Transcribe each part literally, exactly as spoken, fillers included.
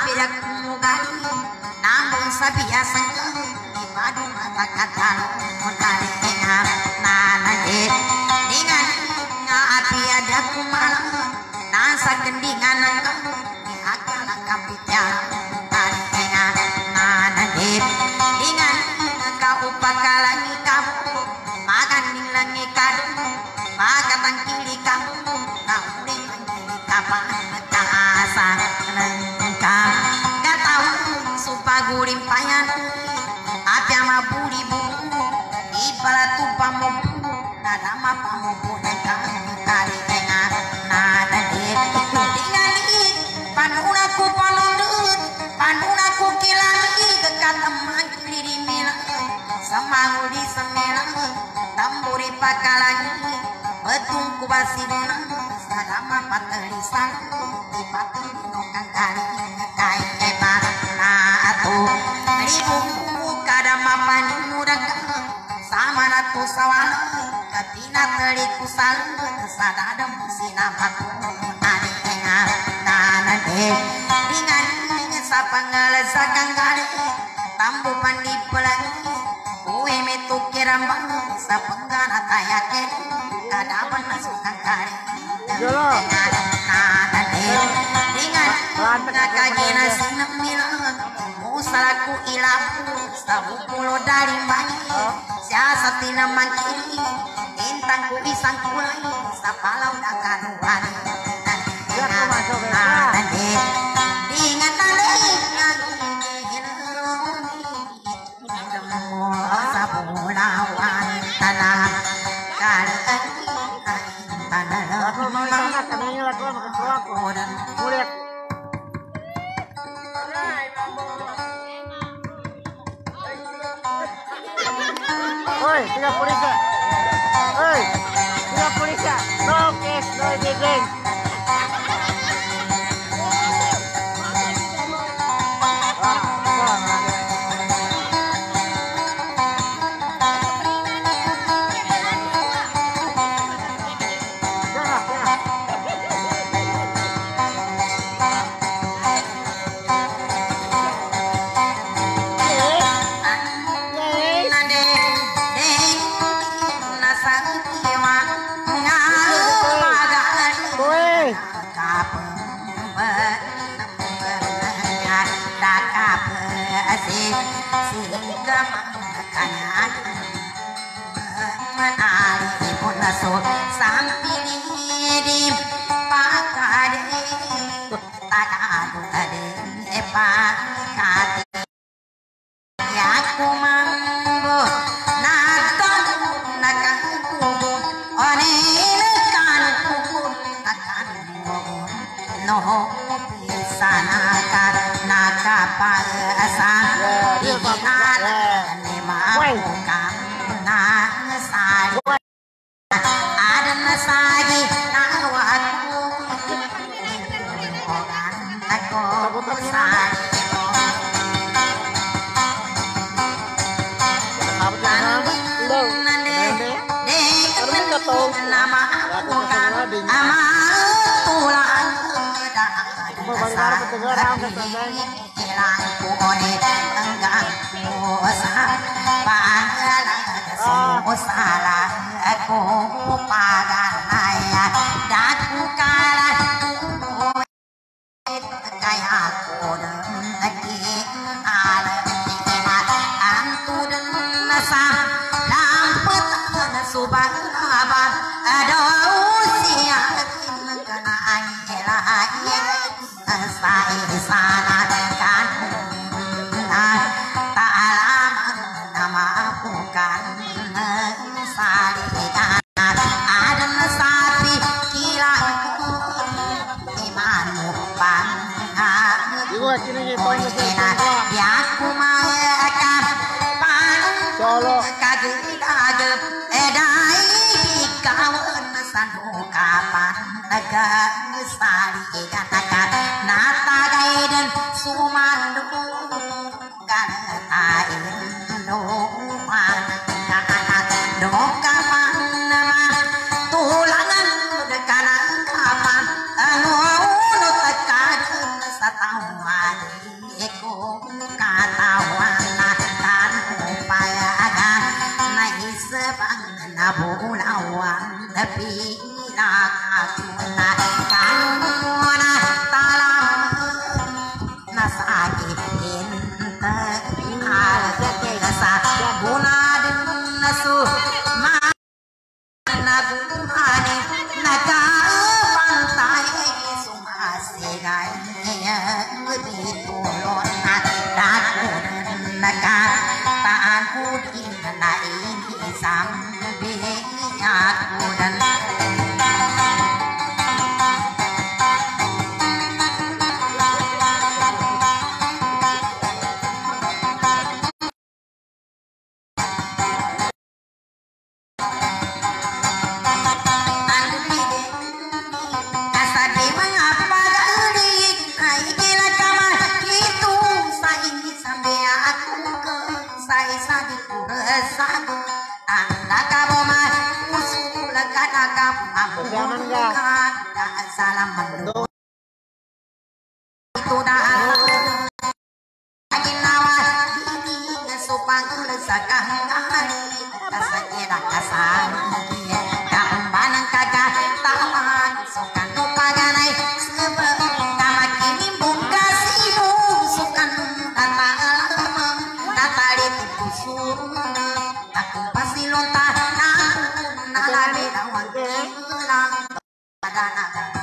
Papirak mugali namun sabiasa di padu mata kata mutari ingat nanade dengan api ada kumalang nasa gendingan angka di akal kapital mutari ingat nanade dengan kau pakalangi kamu makan nilangi kadu makan kiri kamu kau nilangi kapan asa nengkang gak tahu supa gurim payan api ama buri buru ipala tupa mobu nada mapa mobu nengkang kari tengah nada dit dengan dit panunaku panundut panunaku kilangi kekateman kiri milang semangu di semelang tamburi pakalangi betungku basirunang sadama patelisan di pateli nongkang kali kai eba na atu ribu kadama pani murang sama natu sawana katina teli kusal sadada musina batu ari tengah nanade dengan sapanggalesa kangkali tambu pandi pelangi kue metu kirambang sapenggana tayake kadaban masukkan kali dengan nanade dengan nakagina sinang milang musalaku ilapu sabu pulo dari mani siasa tina mankiri intangku isang kulai sapalau dakanuani nanade dengan nade sabulawan tanah kali tanah Oi, tiga polisi. Oi, tiga polisi. No case, no geng. Tahu bila kakuna kanuna talam nasaki inta alasa bunadun nasu nagumane naga pantai sumasiganya ditulon dakun naga taan udin na ini sambil aku dan salam mendung itu dah lagi nawas ini supang lesakan kali kasakira kasar kambanang kagak taman sukan lupa ganai sebab nama kini buka simu sukan kata natali tipu suruh aku pasti lontar namun nalari dawan hilang adana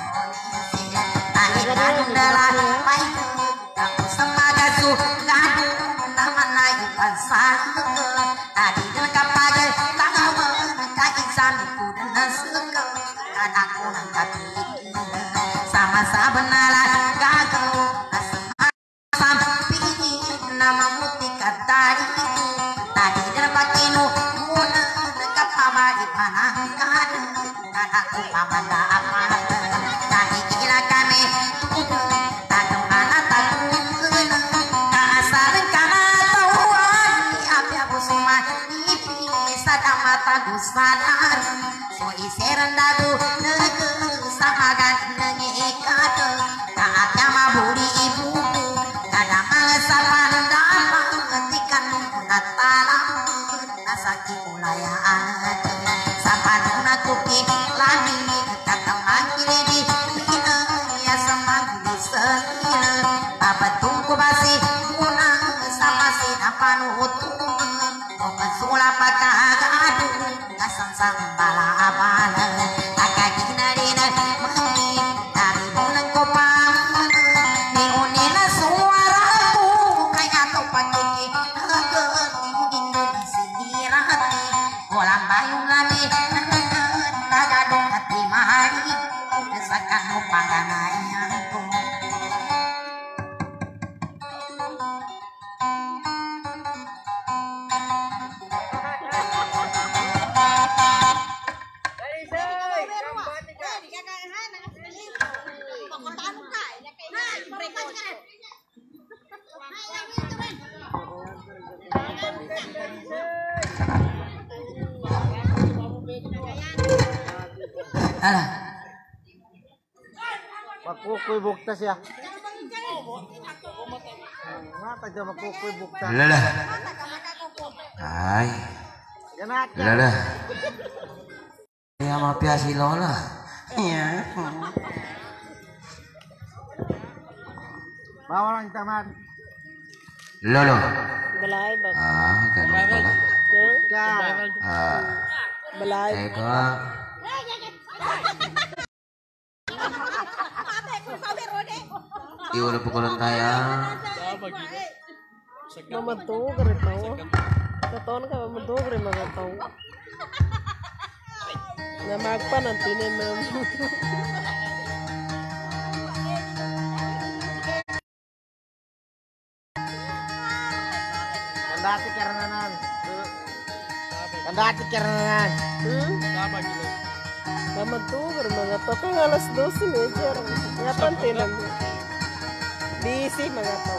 sama sabenalan gagal sampai nama mutika tadi tadi derbakinu muna dekat sama di panang kada kadaku pamanda apa tadi kira kami tadu mana tadu kasar kana tauan apa aku semua ini sadang mata gusadar so iseran dadu samagan nengikat kaatnya maburi ibu kadang sapan dapat ngetikan natalam nasaki ulayaan sapan nakupi lami kata manggil di ya semanggi senil babatung kubasi unang sama si napan utuh sula pakagadu nasang sambala abala akagina dina dari bulan kopang ni unina suaraku kayak atau pakiki ingin di sini rati kolam bayung lami nagadong hati mari desakan upanganayanku alah Makukuy buktas ya. Mata dia makukuy buktas. Lala. Ay. Lala. Ya mapia si Lola. Iya. Bawa lang taman. Lolo. Balay ba? Ah, ganun pala. Ya. Ah. Balay. Teka. Iwan pukulan kaya. Mamadto ka rin tao. Kataon ka mamadto ka rin mga tao. Namagpa ng tinin mo. Kandati karnanan. Kandati karnanan. Hmm? Mamadto ka rin mga tao. Kaya alas dos media. Yapan tinan mo. Busy mga tao.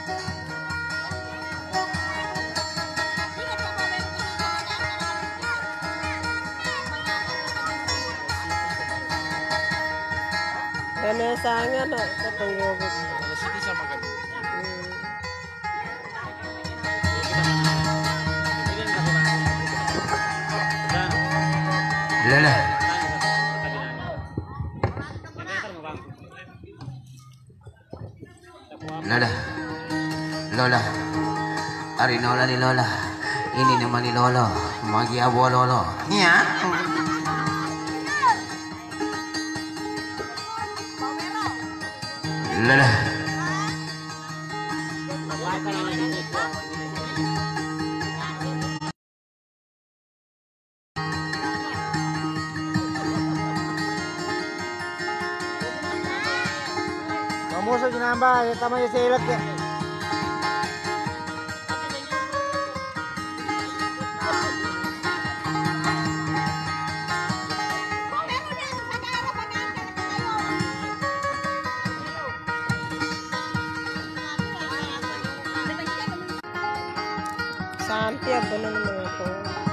Kana sanga na katunggogot. Sige sa maganda. Lala. Lola. Lola. Ari Lola ni Lola. Ini naman ni Lolo. Magi abo Lolo. Ya. Lola. Mamuso ginamba, yung tama yung silot ya. Santi apa namanya itu?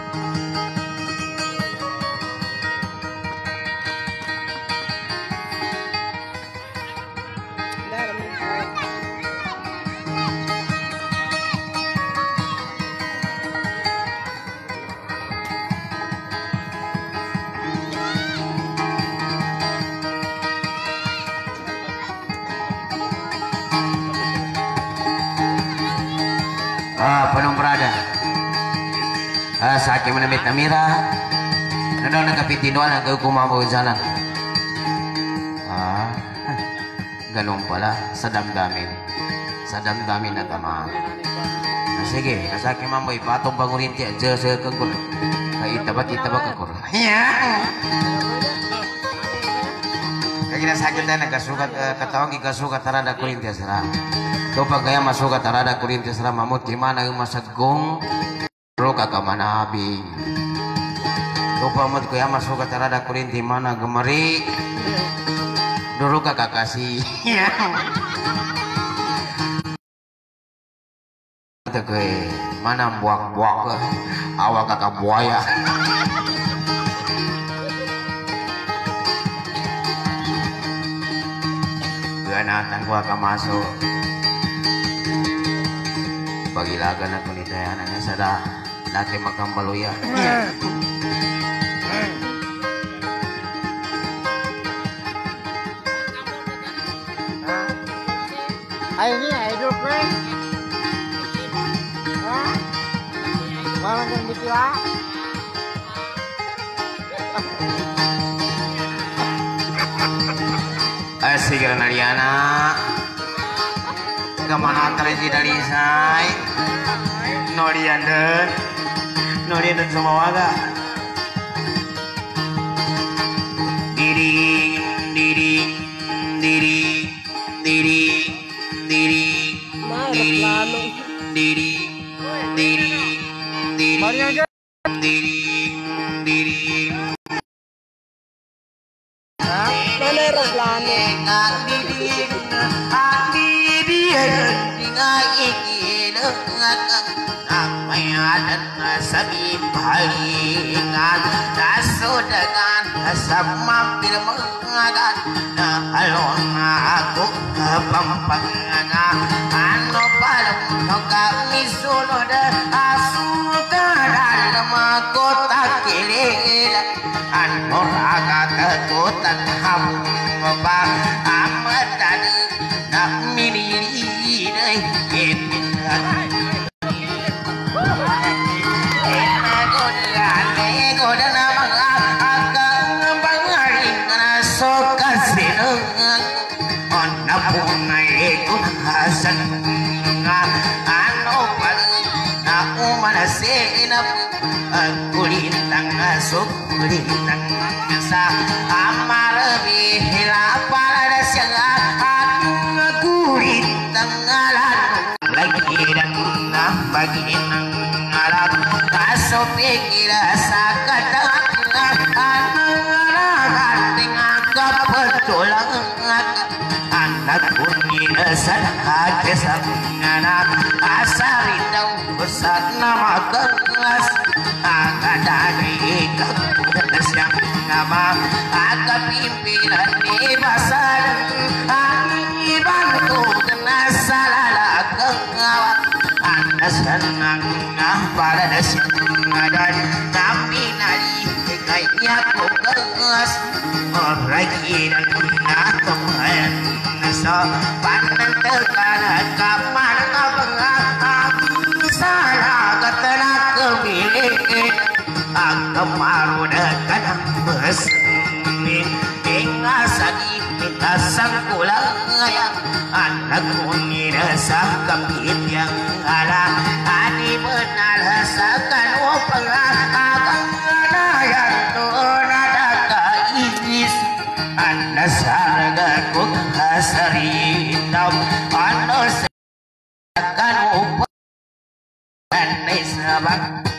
Dalam itu. Ah, Panong Prada. Ah, sa akin manamit na mira. Ano nagkapitinuan ang kukumamo jalan. Ah, ganun pala sa damdamin. Sa damdamin na tama. Ah, sige, sa akin mamoy patong pangurinti at sa kagur. Kaitabat itabat kagur. Yeah. Kaya sa akin tayo nagkasukat katawag ikasukat tarada kurinti asara. So pag kaya masukat tarada kurinti asara mamut gimana yung masagong ro kakamanabi. So pamut kaya masukat tarada kurinti mana gemari dulu kakak kasih. Tegue mana buak-buak awak kakak buaya. Ganatan gua ka masuk. Pagilagan ako ni Dayana nga sada dati magkambaluya. Ay ini idol friend. Hah? Walang kang bitila. Asik Nariana. Kemana terjadi dari saya? Noriander, Noriander semua warga. Diri, diri, diri, diri, diri, diri, diri, diri, diri, diri, diri. Mana aeroplano? Sabi palingan nasudagan sama pirmangan na alon ako kapampangan ano palang kami sunod asuka dalam kota kilil ano ragat kota hamba amat tadi na miniri ketingan kulintang asok kulintang sa amar bihila para siya at kulintang alat lagi dan bagi nang alat kaso pikira sa katangan anang dengan kebetulan anak kunina sa hati anak asari daw sa nama kelas akadari kapudas yang nama agak pimpinan di pasar angin bantu kena salah kengawat anda senang pada dasar dan tapi nari kayaknya kelas orang dan teman bisa panentekan kapan kabengang salah ketenak kemilih kemarudakan beseni ingasani kita sangkulaya anak kuni rasa kapit yang ada adi benar rasakan upengah yang nada kairis anda sarga kuk hasari hitam anda akan upeng anda sabak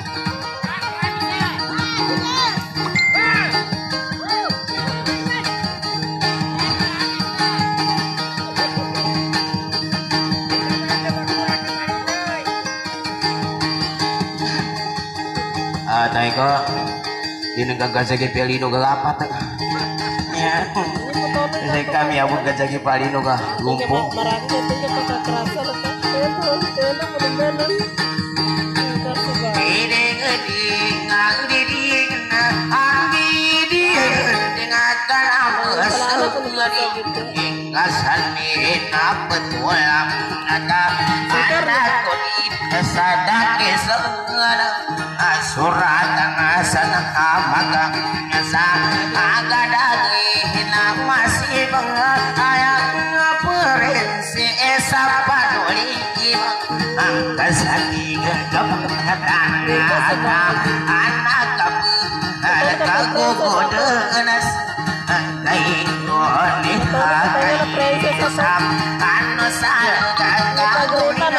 tayo ko di nagkagazagi pelino gagapat ya kasi kami abog gazagi pelino ga lumpo Marami na ito yung pagkakrasa na ka. Ito, ito, ito, Diding ding ang diding na ang diding dengan kalam sungari ingasan ni napetulang naga anak ko di sadake sengara suratan asana amagang sa agadagi na masih bangayang perensi esa panoli ang kasati kapagkatan anak kapu kagugodenas kaingon ni hakayisam ano salga kagunin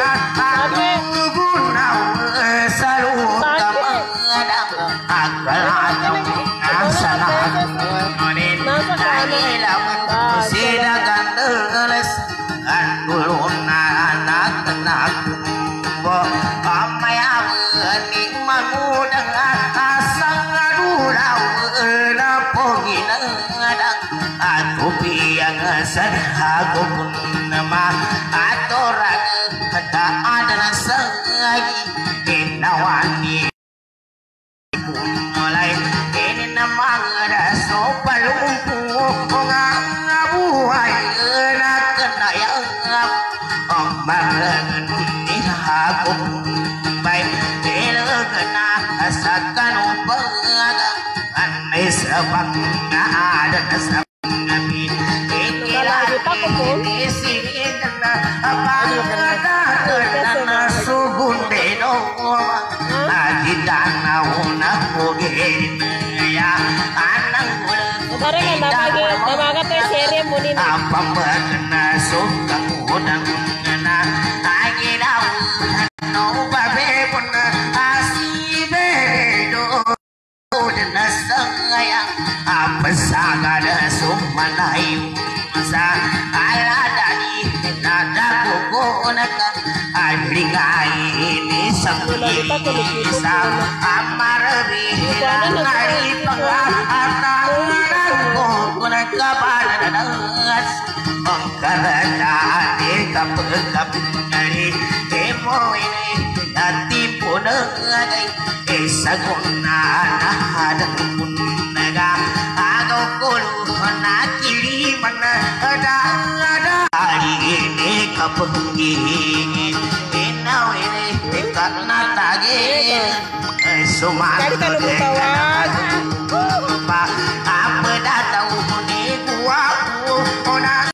gugunaw salutang akalatang asalat nunin kahilaman silagan deles andulun anak anak bo amaya ni mangudang asang adulaw na poginang adang atupiang sadhago nama atorag kata ada sangagi inawani mulai ini nama ada sopalumpu ngabuhay na kenayang ombarangan ni aku baik dilagana asakan upaga anai sabang ada sabang ikilah ini sini dana apa dana subun deno adi dana una kogerin ya anang Dari kan namanya namanya teh seri muni apa berkena suka udang ngena agi lau no babe pun asibe do dena sayang apa sagada sumanai masa ala dani nada kokonaka adringai ini sakti bisa amar bilang hari pengata kuna kabananas angkarana eka pegap ngari demo ini nanti punagai esa guna ada punaga ago kulu nakili mana ada ada hari ini kapengi inau ini karena tagi sumat apa datang ni kuaku ona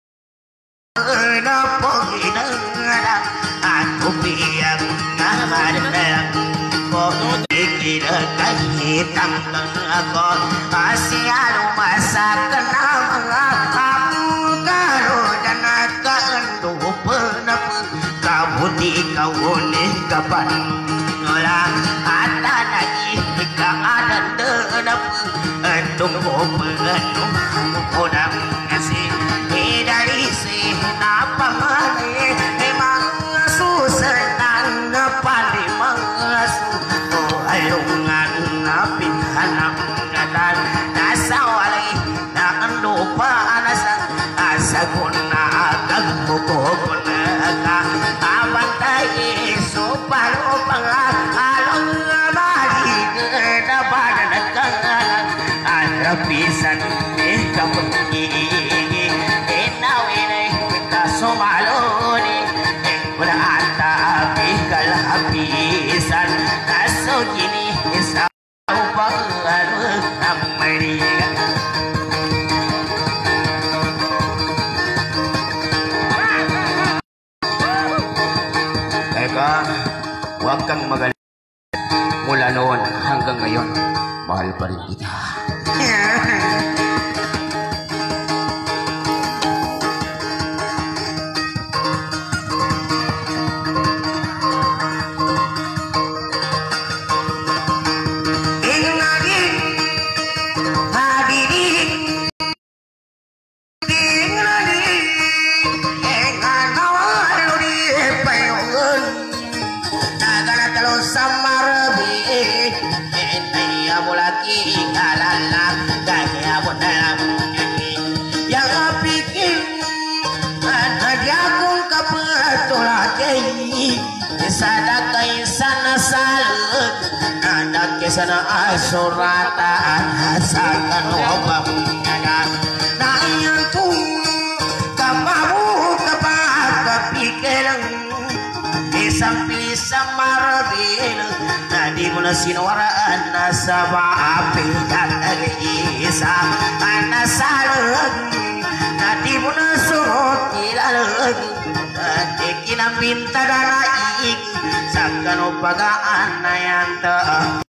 na pogina aku piang ngamadang ko dikira kahitam ako asialo masakan mga karo danaka ando penap kabuti kawone kapan ngola ada lagi ka ada denap tunggu pengenuh kodam ngasih dari si napa mane memang susenang pali mengasu oh ayungan napi hanap ngadan nasawali dan lupa anasa asaguna agak mukokuna abantai supalo pangalong bali na badan pisan eh kapengi enaw ka, huwag kang magalit. Mula noon hanggang ngayon, mahal pa rin kita. Sana asuratan hasakan wabah nyaga nayan tu kapamu kapak kapikiran isang pisang marabin nadi muna sinwaraan nasaba api katag isa anasalag nadi muna surot ilalag nadi kinambinta daraig sakano pagaan na yan ta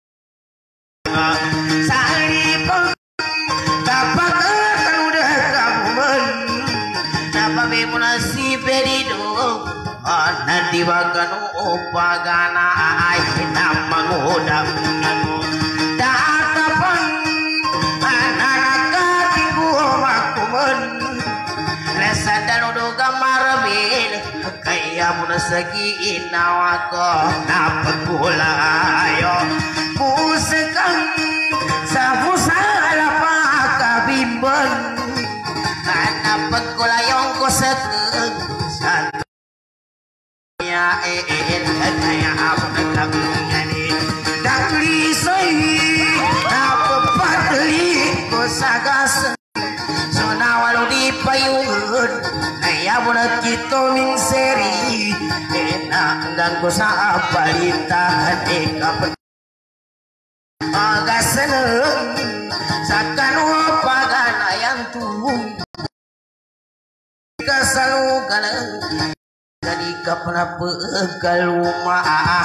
salipang kapag udah kamu napabi mo na si Perido nanti bagan upagana ay namangudang ako datapan ananakating kumakuman lesa danudo kamarabin kaya mo na sa ginawa ko napagkulayo pusekang sa pusala pa kabimban napagkulayong ko sa sa niya eh eh kaya ako naglagungan daklisay napapadali ko sa gas so nawalo di payungan kaya mo na kito ming seri eh naanggan ko sa palitan eh kapag agasanang sa kanwa paganayan tuwong kasalugalang kadi ka panapagkaluma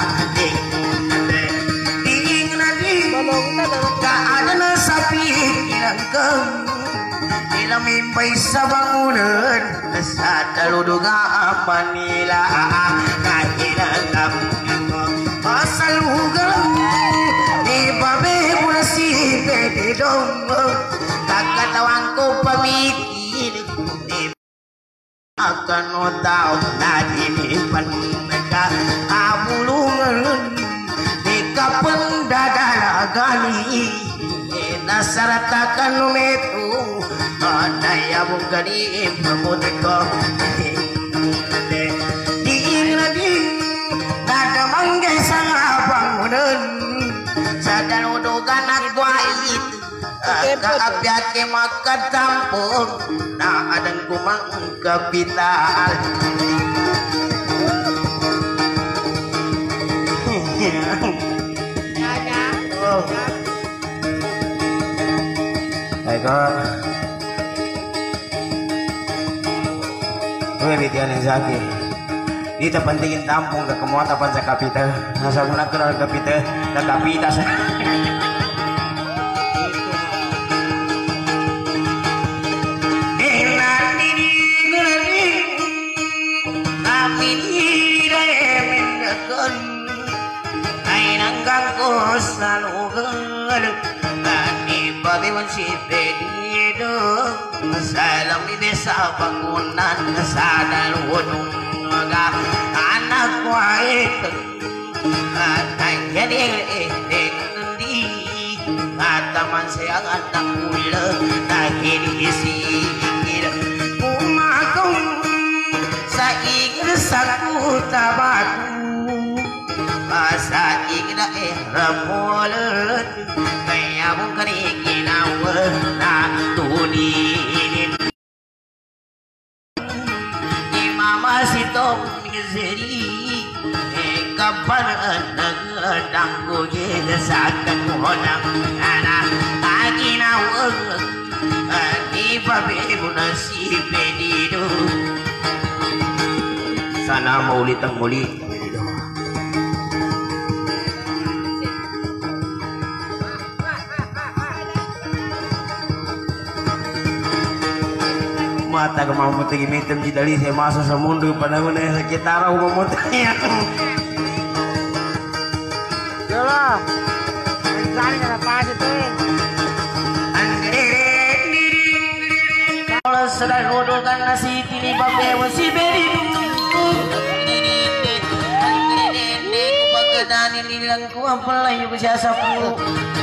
ding na ding kaada na sa pikiran kang ilamimbay sa bangunan sa daluduga Manila kahilang kang kasalugalang ibabe mo na si Pedidong kakatawang ko pamikil akan o tao na dinipan ka kabulungan di kapandadalagali nasaratakan numeto naya mong ganim mabuti ko diing na din nadamanggay sa bangunan sa danudugan at wait kaapyat ke makatampong na adang kumang kapital oh. Eko Uy, bitian yang sakit dito pantingin tampong kakamuha tapan sa kapital nasa muna ko na kapital na kapitas ko sa lugar ni Babiwan si Pedido masalang ibe sa bangunan sa dalunong mga anak ko ay at ay hindi hindi at naman siyang anak mula na kinisigil pumakong sa igresan utabatu sa igna eh ramulat kaya mong kaniginawan na tuninin ni mama si Tom Misery eh kapan nagdang ko sa kanuhonang anak aginawan di pabi mo na si Pedido sana maulit ang muli mata ke mamut lagi mitem jidali saya masuk sa mundo panahon na sekitar ako mamutaya. Yolo. Mencari na pas itu. Kalau sedang godolkan nasi tini babe si beri. Kupagedani nilang ku ampalay ko siya sa pulo.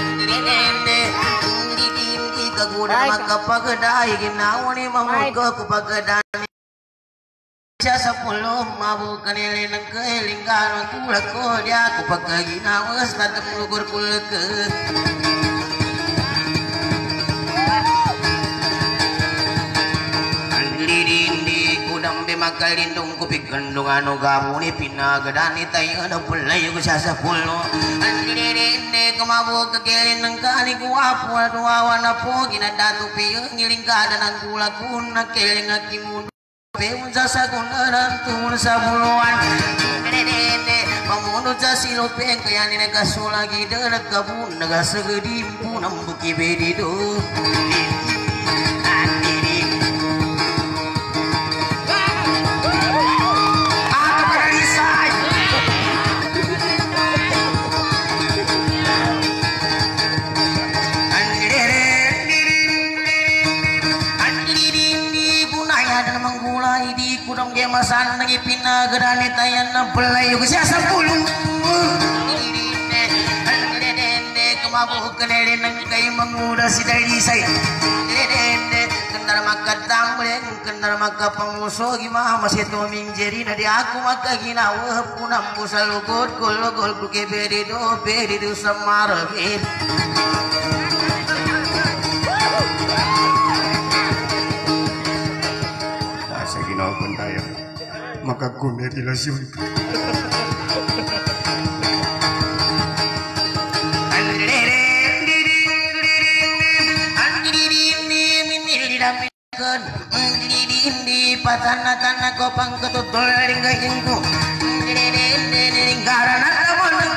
Kagunan magkapagday ginawa ni mamut ko kupagedani siya sa pulo mabuk kanili ng kailinggan ang kulak ko dia kupagkaginawa sa tadamlugur kulak ko. Dindi kudang be makalindong kupik kandung ano gamu ni pinagadani tayo na pulay ko siya sa pulo. Dindi kumabog kagilin ng kani kuwapo at wawa na po ginadato piyo ngiling kada ng tulak ko nakiling at kimundo peun sa sagunan tun sa buluan. Dindi pamunod sa silopeng kaya ni nagasulagi dan nagkabun nagasagedimpu ng buki bedido. Kudang gemasan lagi pinagadani tayan na palayo ko siya sa pulong. Kumabuk kanilin ng kayo manguda si Dalisay. Kendara magkatambling, kendara magkapanguso gimama si Toming Jerry na di ako magkaginawa punambo sa lugod ko lugod ko kay Berido Berido sa marabit. Ginawan tayo makakumirelasyon. Patana-tana ko pang katutol ring gayin ko. Karena naman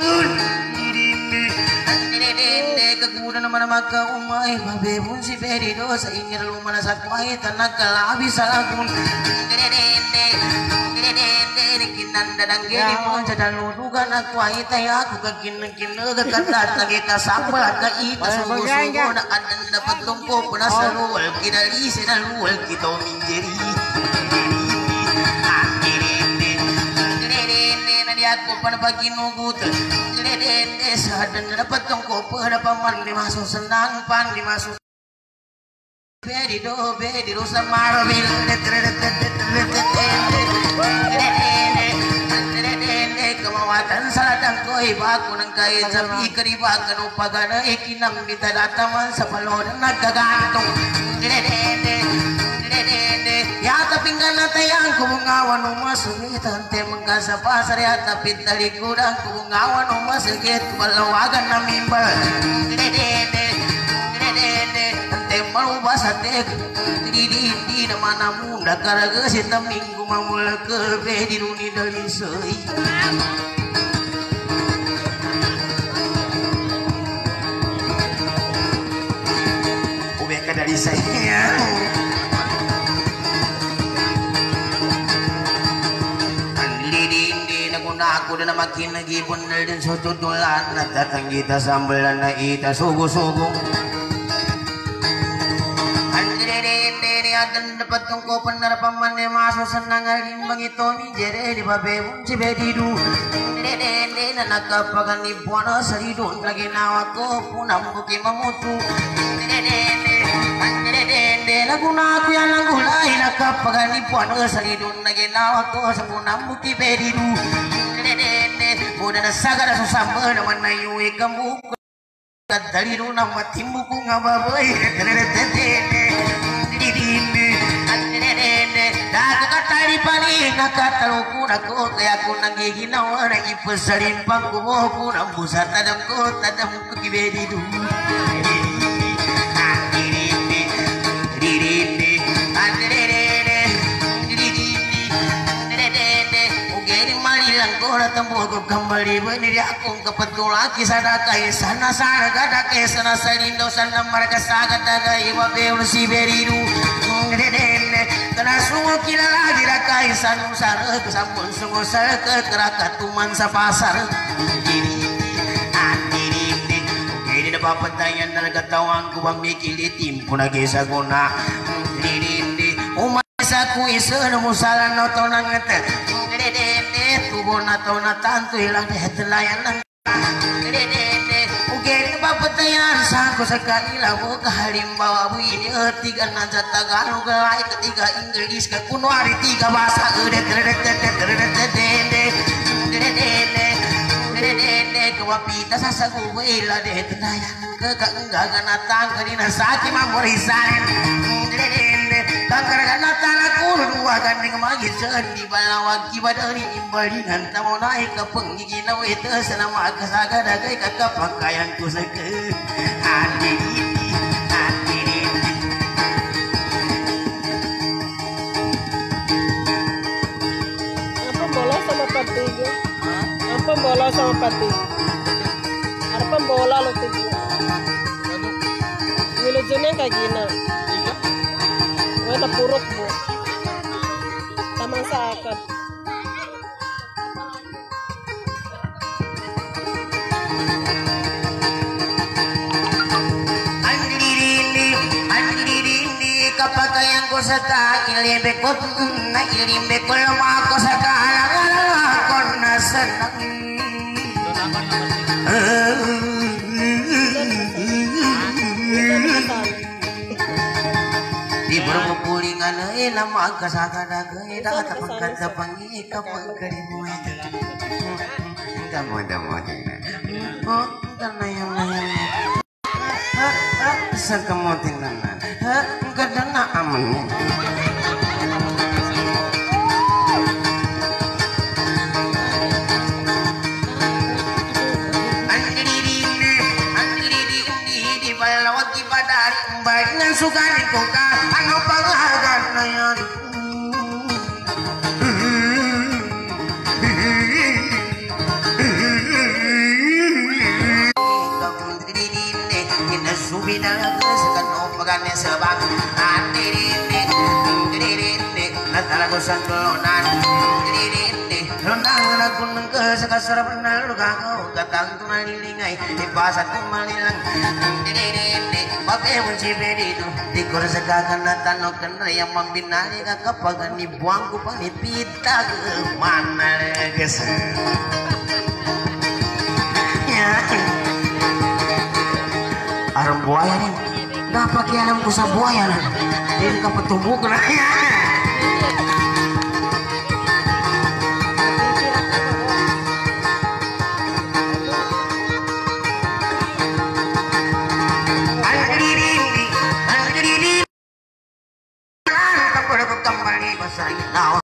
kagunan naman maka umay mabebon si Berido sa ingir lumana sa kway tanag kalabi sa lagun. Kinanda ng gini mo sa daludugan na kway tayo ako kaginag-ginag katat na kita sampal at kaita sugo-sugo na adan na pagtungko po na sa luwal kinalisi na luwal kita minjeri. Aku pada pagi nugut dede sadan dapat tongko pada paman dimasuk senang pan dimasuk Berido Berido sama robil kemawatan saladang koi baku nang kai sapi keribakan upagana ikinam bita dataman sa palod nagkagantung ya tapi ngana tayang kubungawan umasugit ante mengkasa pasar ya tapi tali kudang kubungawan umasugit balawagan na mimbal ante malubas ate di di di na mana munda karaga si taminggu mamula kerbe di runi dari soi ubeka dari saya aku dan makin lagi bener dan sotutulan datang kita sambelan na ita sugu-sugu andire akan dapat tungko bener paman de masuk senang alimbang itu ni jere di babebun si bedidu andire na nakapagan ni buana saridun lagi nawako punam buki mamutu andire laguna aku yang nangulai nakapagan ni buana saridun lagi nawako sa punam buki bedidu udah nasagara susamba naman na yuwi kamu kadaliru na matimbu ko nga baboy nakakatali pa ni nakatalo ko na ko kaya ko nangiginawa na ipasalimpang ko mo ko ng busa tadam ko tadam ko kibedidu Kora tembuh ko kembali beniri akong kapatulaki sana kay sana sana gada kay sana salindo sana marga sagat daga iwa beul si beridu dede Tena sungu kila lagi rakai sanu sare kesampun sungu sare ke keraka tuman sa pasar. Diri andiri diri da papatayan na gatawang ko mikil itim kuna gesa guna. Diri umay sa ku isu no musalan no tonang ngete. Diri tubo na to na tanto ilang hetlayan. Ugeri papatayan sangko sa kailaw kahalimbawa buini tiga nanja Tagalog ay ketiga English ka kunwari tiga bahasa udet udet udet udet udet kawapita sa saguwela de tenayan ke kaenggagan natang kanina saki mamorisan kangkaragan natang aku dua gandeng magi sendi balawag kibadari imbadingan tamo naik ke penggigina wete selama kasaga dagai kakak pakaian ku seke andi ini andi ini Apa bola sama patiga? Apa bola sama patiga? Apa bola lo tiga? Wilujunnya kayak gini. Wala purok mo. Tamang sa akad. Kapagayan ko sa kailibe ko na ilibe ko lama ko sa kaalang-alang ako na sanang di bermupulingan eh lama kasagadaga eh dapat pagkanta pangi kapag kalimuan kamu ada mau oh karena yang lain sa kamoting naman ha kada na aman dengan suka dikoka ano panghagan na yan subida sekan opagane sebab andirinde dirinde natalago sandonan dirinde lonang lagun ke sekasar benar gago gatang tunalilingai di pasat kumalilang dirinde babe munci bedidu di kursa kagan natano kenra yang mambinani kakapagan ni buangku panipita ke mana leges ya aram buaya nih, dapat ya alam usah buaya nih, ini kepetumbuh kena ya. Anjiri, anjiri, tak boleh kembali bahasa Indonesia.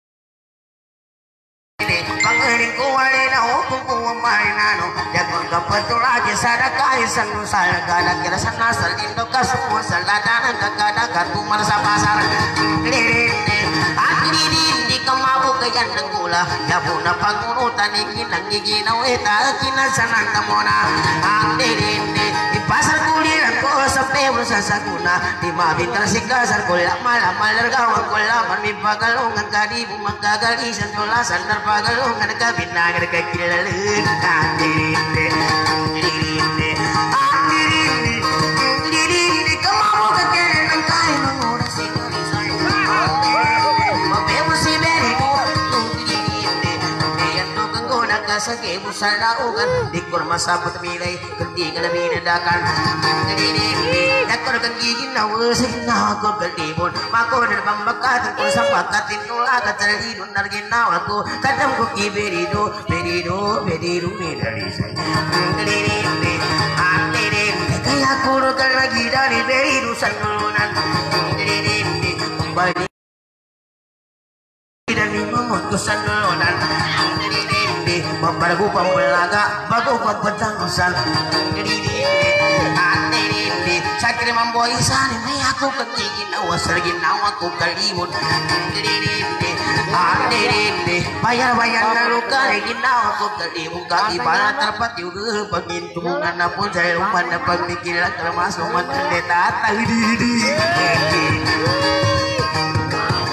Pangerin ko wali na hukong ko marinano Dagong kapatulagi sa dakay sa nusal Gada kira sa nasal indo ka sumusal Ladanan kagadagat kumar sa pasar Lirindi at lirindi ka mabukayan ng gula Yabo na pagunutan ikinang giginaw Ita kinasanan ka muna Ang lirindi ipasar kuliran ko sa pebro sa saguna Di mabintar si kasar ko lama malargawan ko laman May pagalungan ka di mo magkagalisan Tulasan na pagalungan ka binagar ka kilalang Andirinde, andirinde, andirinde Andirinde, kamamo ka kaya ng kain ng oras Sigurisay Andirinde, mabebo si Berito Andirinde, kayan to kang guna ka sa kebo sa laugan Di ko na masabot milay, kundi ka na binadakan Andirinde, nakor kang giginaw sa ginawa ko kalibon Mako na bang bakatan ko sa pagkatin nulagat sa lidon na ginawa ko Kadam ko kiberido, berido, berido, medalisay Andirinde, andirinde, kaya kuro ka lagi dari berido sa nulunan Andirinde, kumbali dan imamot ko sa nulunan Andirinde, mabargo pambalaga, bago pagpatangusan Andirinde, andirinde, sa krimamboy sani may ako kagiginawa sa ginawa ko kalibon Andirinde, andirinde, bayar-bayar na luka ginawa ko kalibon Kakibala terpat juga pagintungan na po sa rumah na pagmikilan termasuk matandeta tagdidi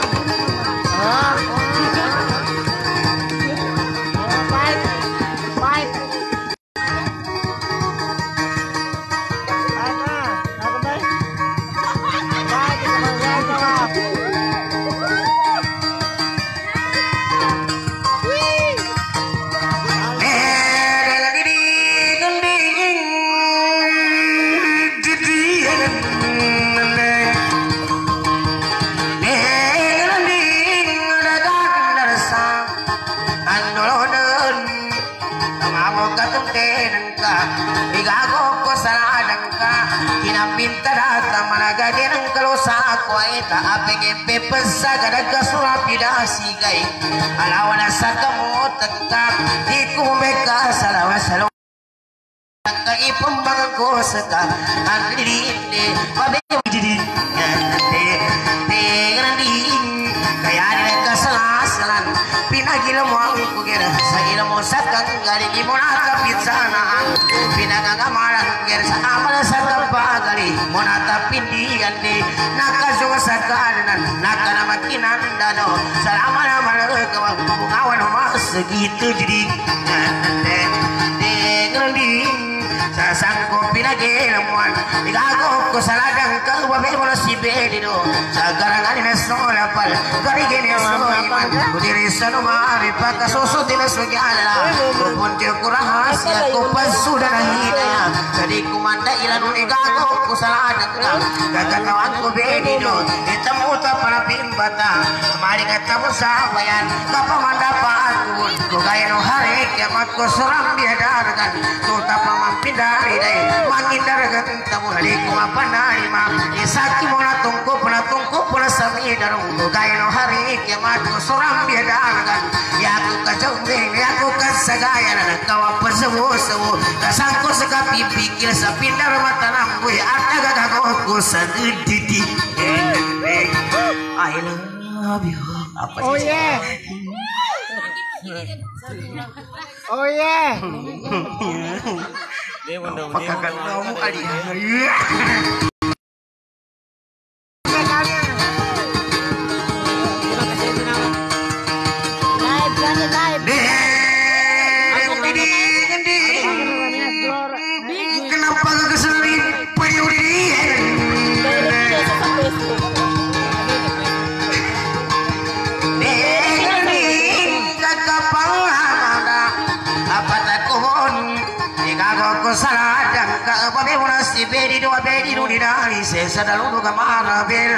Fight. Fight. Fight na. Ako ba? Fight. Ito ba? Yan ka ba? Alawan sa kamot at di kumeka sa lawas sa lawas ang kaipambangan ko sa ka ang dilindi pabili kaya nila kasalasalan pinagila mo ang kugera sa ila mo sa kanggaling mo nakapit sanaan pinagagamalan kugera sa amal sa kapagali mo natapindihan di nakasuwa sa kanan nakanamakinan dano salamat naman kawang bungawan mo segitu jadi sasangko pinagiramuan igago ko sa ladang kawabe mo na si Bedido sa garangan na solapal garigin na soiman kudiri sa numari pagkasuso din na sugyala kupuntir ko rahasya ko pasuda na hinaya sa di kumanda ilan nun igago ko sa ladang ka gagakawan ko Bedido itamuta para pimbata mari katamu sa bayan kapamanda pa ako ko gaya no hari kiamat ko surang biadarkan tuta pamampinda mangindaragan tamu hari kumapanay ma isaki mo na tungko na tungko na sami darong gaya no hari kiamat ko surang biadarkan yaku kajawin yaku kasagaya na nagkawa pasawo-sawo kasangko sa kapipikil sa pindar matanang buhay at nagagawa ko sa dididi I love you. Oh yeah. Oh yeah. Pagkaganda mo kali. Live kan live. Kenapa keselin periodi saladang ka babe muna si bedi do bedi do di dari se sadalu ka marabel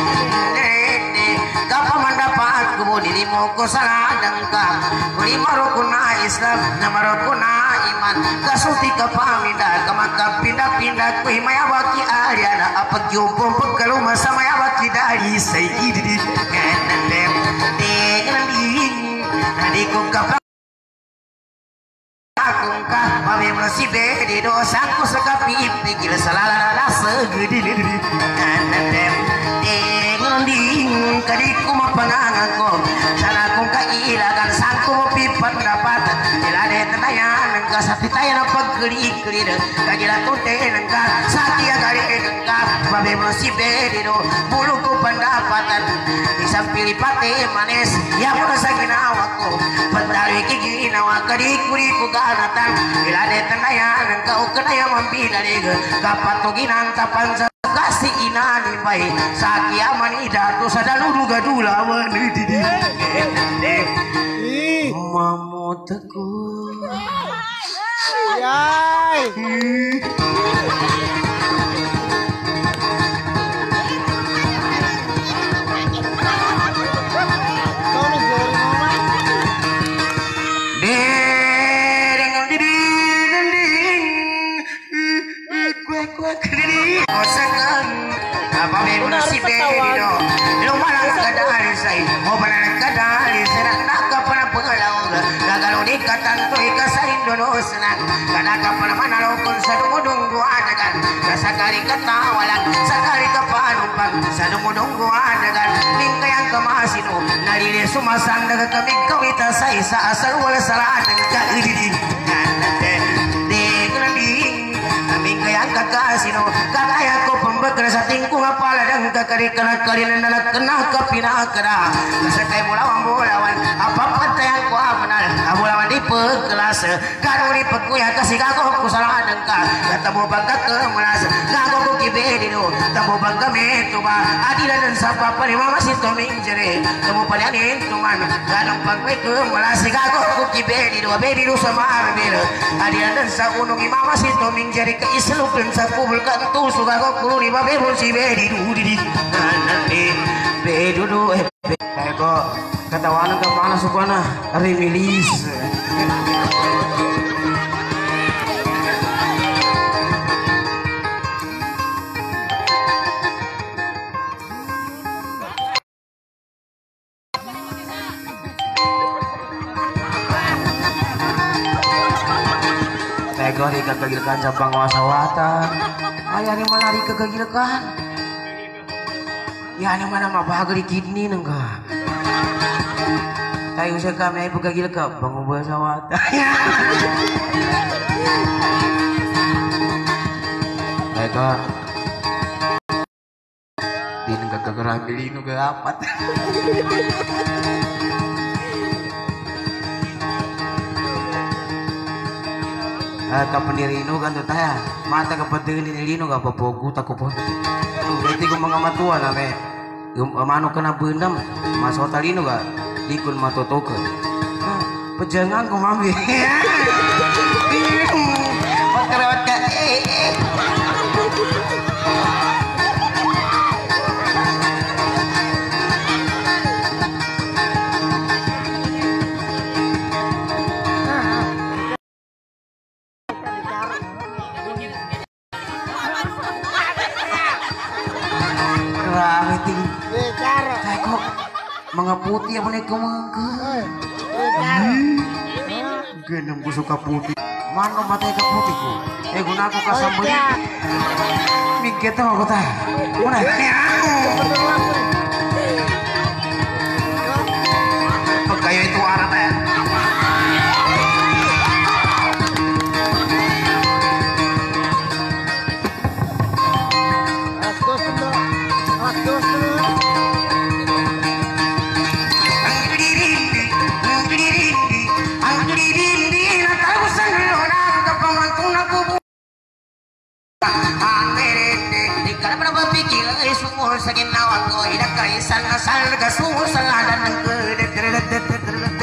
kapa mandapat ko di mo ko saladang ka kuri marokuna islam na marokuna iman kasuti ka paminda ka magpinda-pinda ko himayawaki ariana apag yubo pagkaluma sa mayawaki dari say idi kanandem de kananding nadi ko ka akong ka babe mo si bedi do sangko sa kapipig kila salala segede kanandem ding kadi ko mapangangan ko sana kung kailagan sangko mo pipan dapat ilade tanayan ka sa pitaya na pagkiri-kiri kagila tunte ka sa tiya gari ka babe mo si bedi do bulu ko pandapatan isang pilipate manes ya mo sa ginawa ko pandari kiginawa kadi kuri ko ganatan ilade tanayan ka o kanaya mambinari kapatuginan tapan sa kasih inani baik sakia manida tu sadalu duga dula wanidi mamu teguh Yay. Si Bedido lumalang kadali say mo balang kadali sana nakapana pangalaw gagalaw ni katanto ikasa Indonos na kanaka pa naman alokon sa dumudunggo adagan kasakari katawalan sakari kapanumpang sa dumudunggo adagan mingkayang kamasino nalili sumasandag kami kawita sa isa asal wala saladang kailidin kanate di kananding mingkayang kakasino kakaya ko pembekar sa tingkong apala dan kakari kena kalian dalam kena kapina kena sekai bolawan bolawan apa patayan ko apanal bolawan di pekelas karo di pekuya kasih kago ku salah dengka tabo bangka ke melas kago ku kibedi do tabo bangka metu ba adila dan sapa pari mama si toming jere tabo palianin tuman galong pangpe ke melas kago ku kibedi do bedi do sama arbir adila dan sa unung mama si toming jere ke islupin sa kubul kan tu suka ko kuri ba bebo si bedi do di nanti bedi do eh kok ketawanan ke mana sukana remilis Tego di kegagilkan cabang wasawatan ayah ni mana di kegagilkan ya ni mana mah bahagi kidney nengka tayo sa kami ay pagkagilka bangun wasawatan Tego di nengkagagarami lino gapat kapanirino kan tuh taya mata kapatid nilino ka papogu tako po berarti kung mga matuan na may mano ka na bundam masotalino ka di kun matutok pajangan ko mami magkarawat ka eh eh mga putih apa nih kemangka geneng ku suka putih mana matanya ke putih ku eh guna aku kasambel mikir tuh aku teh mana kayak itu arah teh sakin nawang ko ida kaisan asal gasumur saladan ng kedet kedet kedet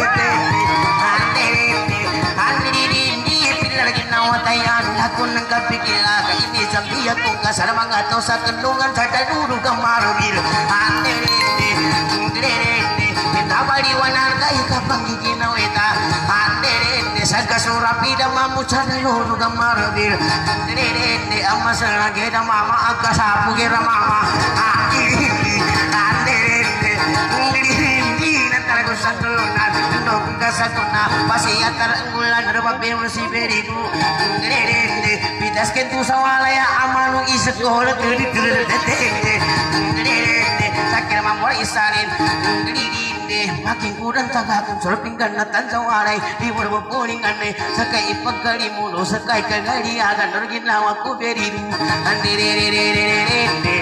nawatayan ako ng kapikila ini sambiya kong kasar mga to sa kandungan sa taludo kang marubir anderende anderende pinabaliwanan kay kapang giginawita anderende sa kasurapida mamucha taludo kang marubir anderende ang masalagi na mama agkasapu gira mama anderende anderende anderende na talaga sa tulunan nung kasatuna pasiya taranggulan rababim si beridu ngerende pitas kentu sawalaya amanu isekol ngerende ngerende sakira mamor isarin ngerende makin kurang tagakun solpinggan natan sawalay di borbo puringane sakai ipaggali mulo sakai kagali agan norginawa ku beridu ngerende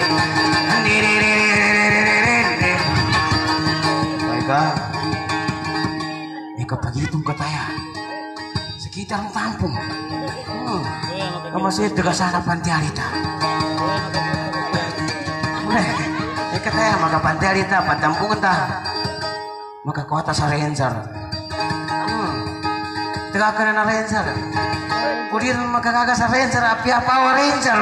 ngerende baiklah kapag itong kataya sekitar ng tampong hmm. kamasih degas harapan tiarita boleh eh kataya maka pantiarita patampungan ta maka kuata sa ranger hmm. tegakan na ranger kudir makakaga sa ranger api apa ranger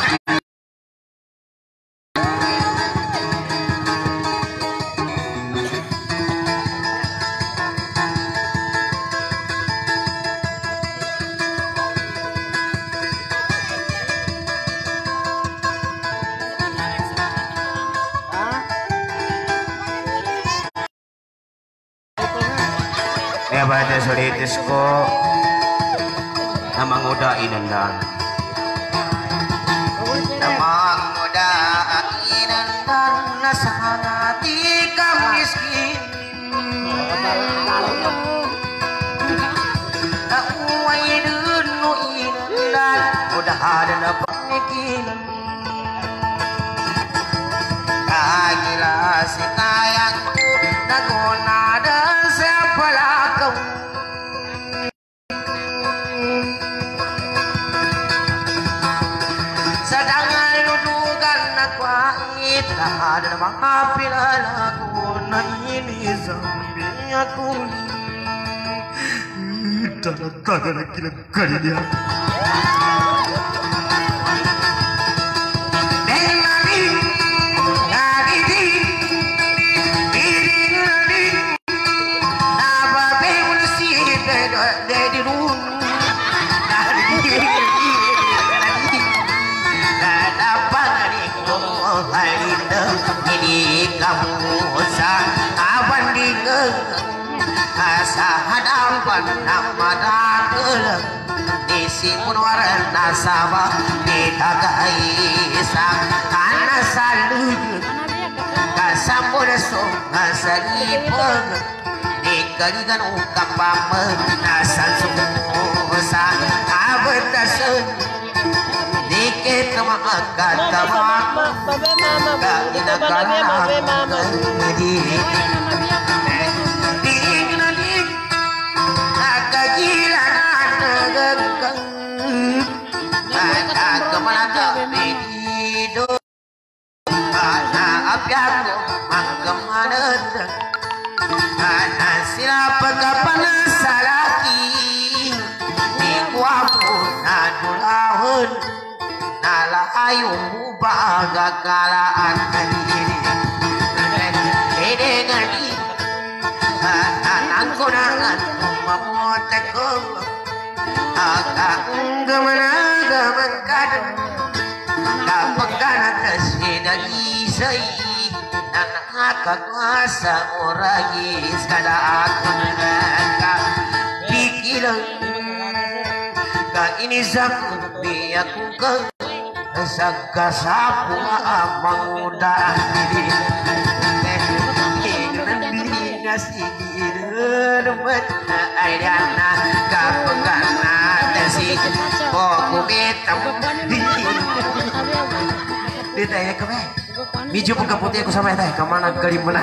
ya pada solitis ko namang uda inandan namang uda inandan nasana di kamiskin nauway dun no inandan uda ada na panikilan kasih sayangku naguna dan siapa kau. Sedangkan nudukan aku ita dan maafkan aku na ini sampai aku Tangan-tangan kira-kira dia. Sahadam panamadan geleng isi munwaran nasaba ditagai sang kana salud kasambur so ngasari peg dikaligan ukap pame nasan sumusa abetasun dikit maka tamak Babe mama, kita balabia babe mama. Siapa kapan salaki Ikuaku nadulahun Nala ayumu baga kalaan Dede ngadi Anangku nangan Mamotekku Akang gemana-gemen kadang Kapagana tersidagi say Dan akagwasa oragis Kada aku naka Pikilang Ka ini saku Biaku ke Sagasapu amang udah Nasi dirut Aydana Kapagana Tesi Boku betam Ditanya ke me Biju pun putih aku sama teh kemana kalimanan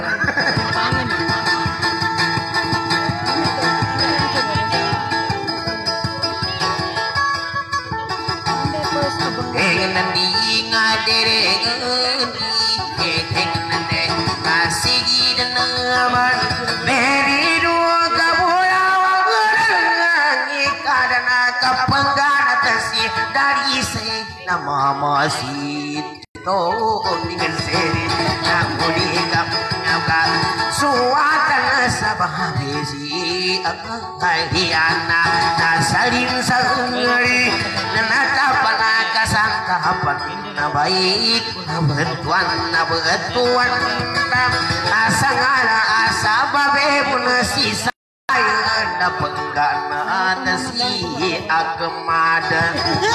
Engan di ngadere ngendi engan deh kasih gidan aman beri dua kabula wangi kadana kapenggana tesi dari se nama masih to dengan seri namudi kap nyaka suatan sabahisi ahiana nasalin sangari nanatapana kasangkapan na baik na betuan na betuan asangala asababe munasisa na penggana nasi agamadan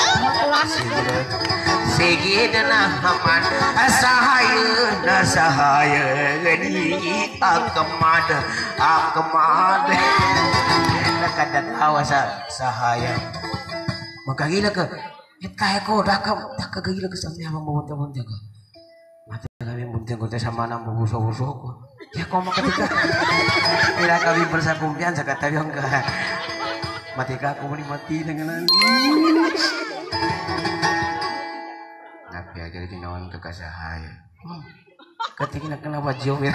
Segedana haman asahaya nasahaya gani akamada akamada nakadat awasa sahaya makagila ka kaya ko dakam dakagila ka sampai hamang buntang-buntang ko mati kami buntang ko sama nang bubuso-buso ko ya ko makatika tidak kami bersakumpian sa katayang ka mati ka ako mati dengan Nabi aja dinawan kekasahaya. Hmm. Ketika nak kena wajib ya.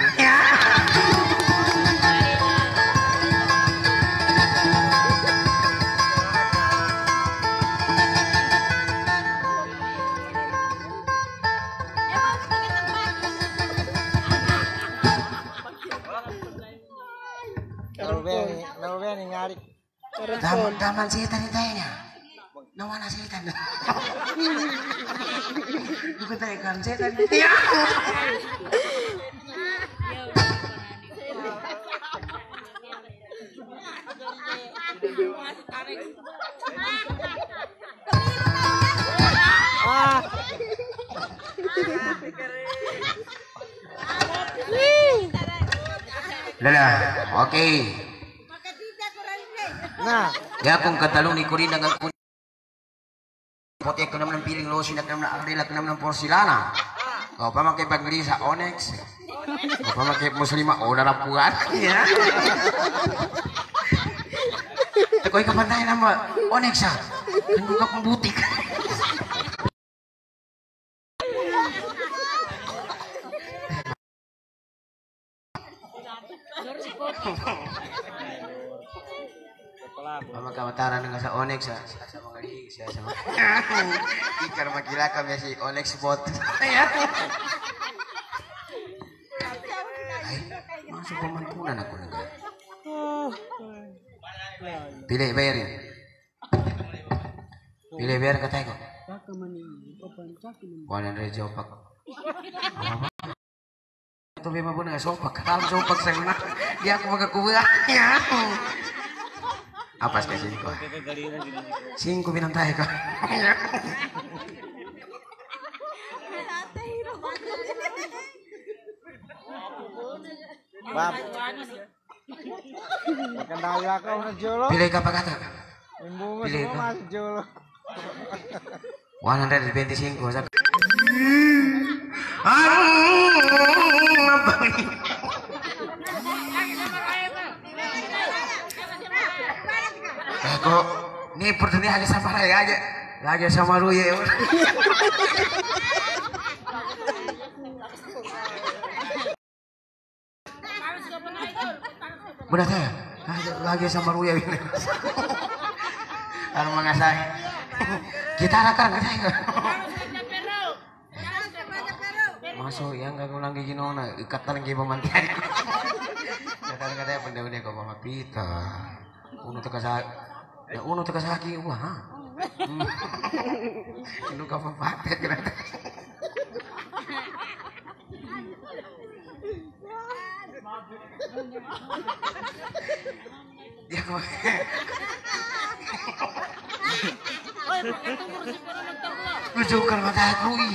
Lalu ni ngari. Taman taman setan itanya. Nawan setan. Bukan ikan setan. Ya. Ah. Lala, oke. Nah, ya kung katalong ni Corinna ng pote ko naman ng piling losi na naman ang rila ko naman ng porcelana. O pamakipagbili sa Onyx. Apa pakai muslimah oh darapuan ya. Kau ke pantai nama Onexa. Kan buka pembutik. Mama kamataran ng sa Onyx sa sa mga di siya sa mga ikar makila kami si Onyx bot. Ay, masuk pemampunan aku nih. Pilih bayarin. Pilih bayar katanya kok. Wanan rejo pak. Itu memang pun nggak sopak. Kalau sopak saya mana dia aku pakai kuah. Apa sih sini kok? Singku binang tayo kok. Bab. Kendali ako na jolo. Pilih ka pa kata. Imbungo Pilih mo ka. mas jolo. one hundred twenty-five sa. Eh kok ini pertanyaan aja sama Raya aja. Lagi sama Ruye. Benar ya? Lagi sama Ruya ini. Kalau mengasah kita akan kita. Masuk yang gak ngulang gigi nona ikatan gigi pemantian. Kata katanya pendek-pendek kok mama pita. Uno tekas ya uno tekas lagi wah. Ini kau pakai kereta. Ya kau. Tunjukkan mata aku i.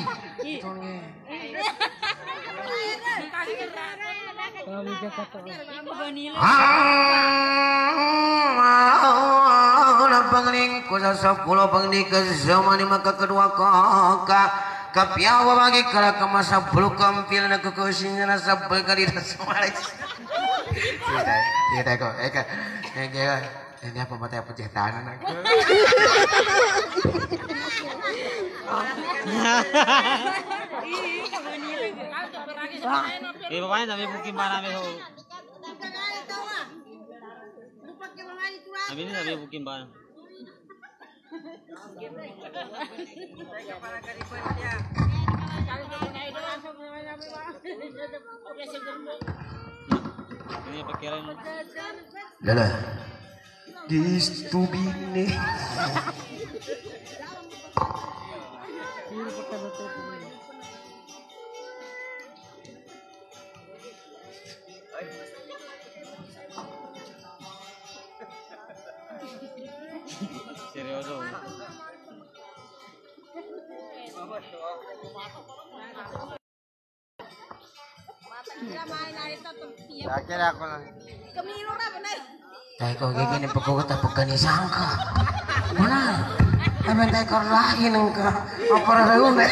Pangling kusa sepuluh pangling ke zaman maka kedua kakak kapiawa bagi kala ke masa bulu kampil na kukusinya na sabal kali na sumalis. Kita kita kok eka eka ini apa mata apa cetakan aku. Eh bapaknya tapi bukin mana me ho. Abi ini tapi bukin mana. Ini pakiran. Lala. Distubine. Seryoso. Yakin ako lang. Tayo ko gigini pagkukat at pagkanisangka. Mana? Amin tayo karlahin ang ka. Apara na yun eh.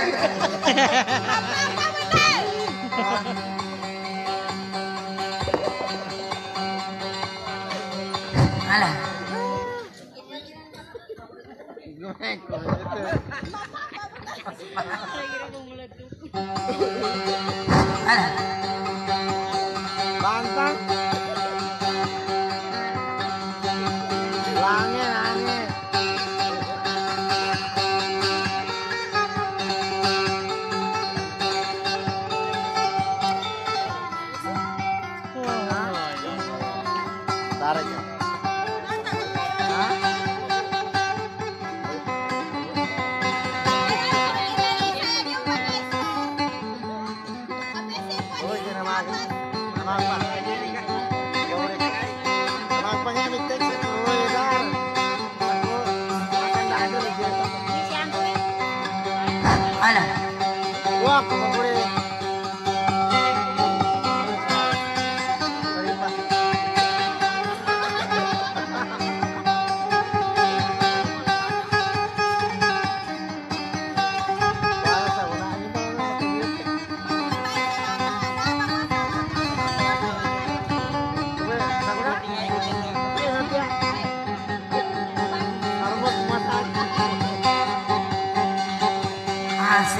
Alah. Alah. Bantang. Langit, langit. Tarik ya. Uy.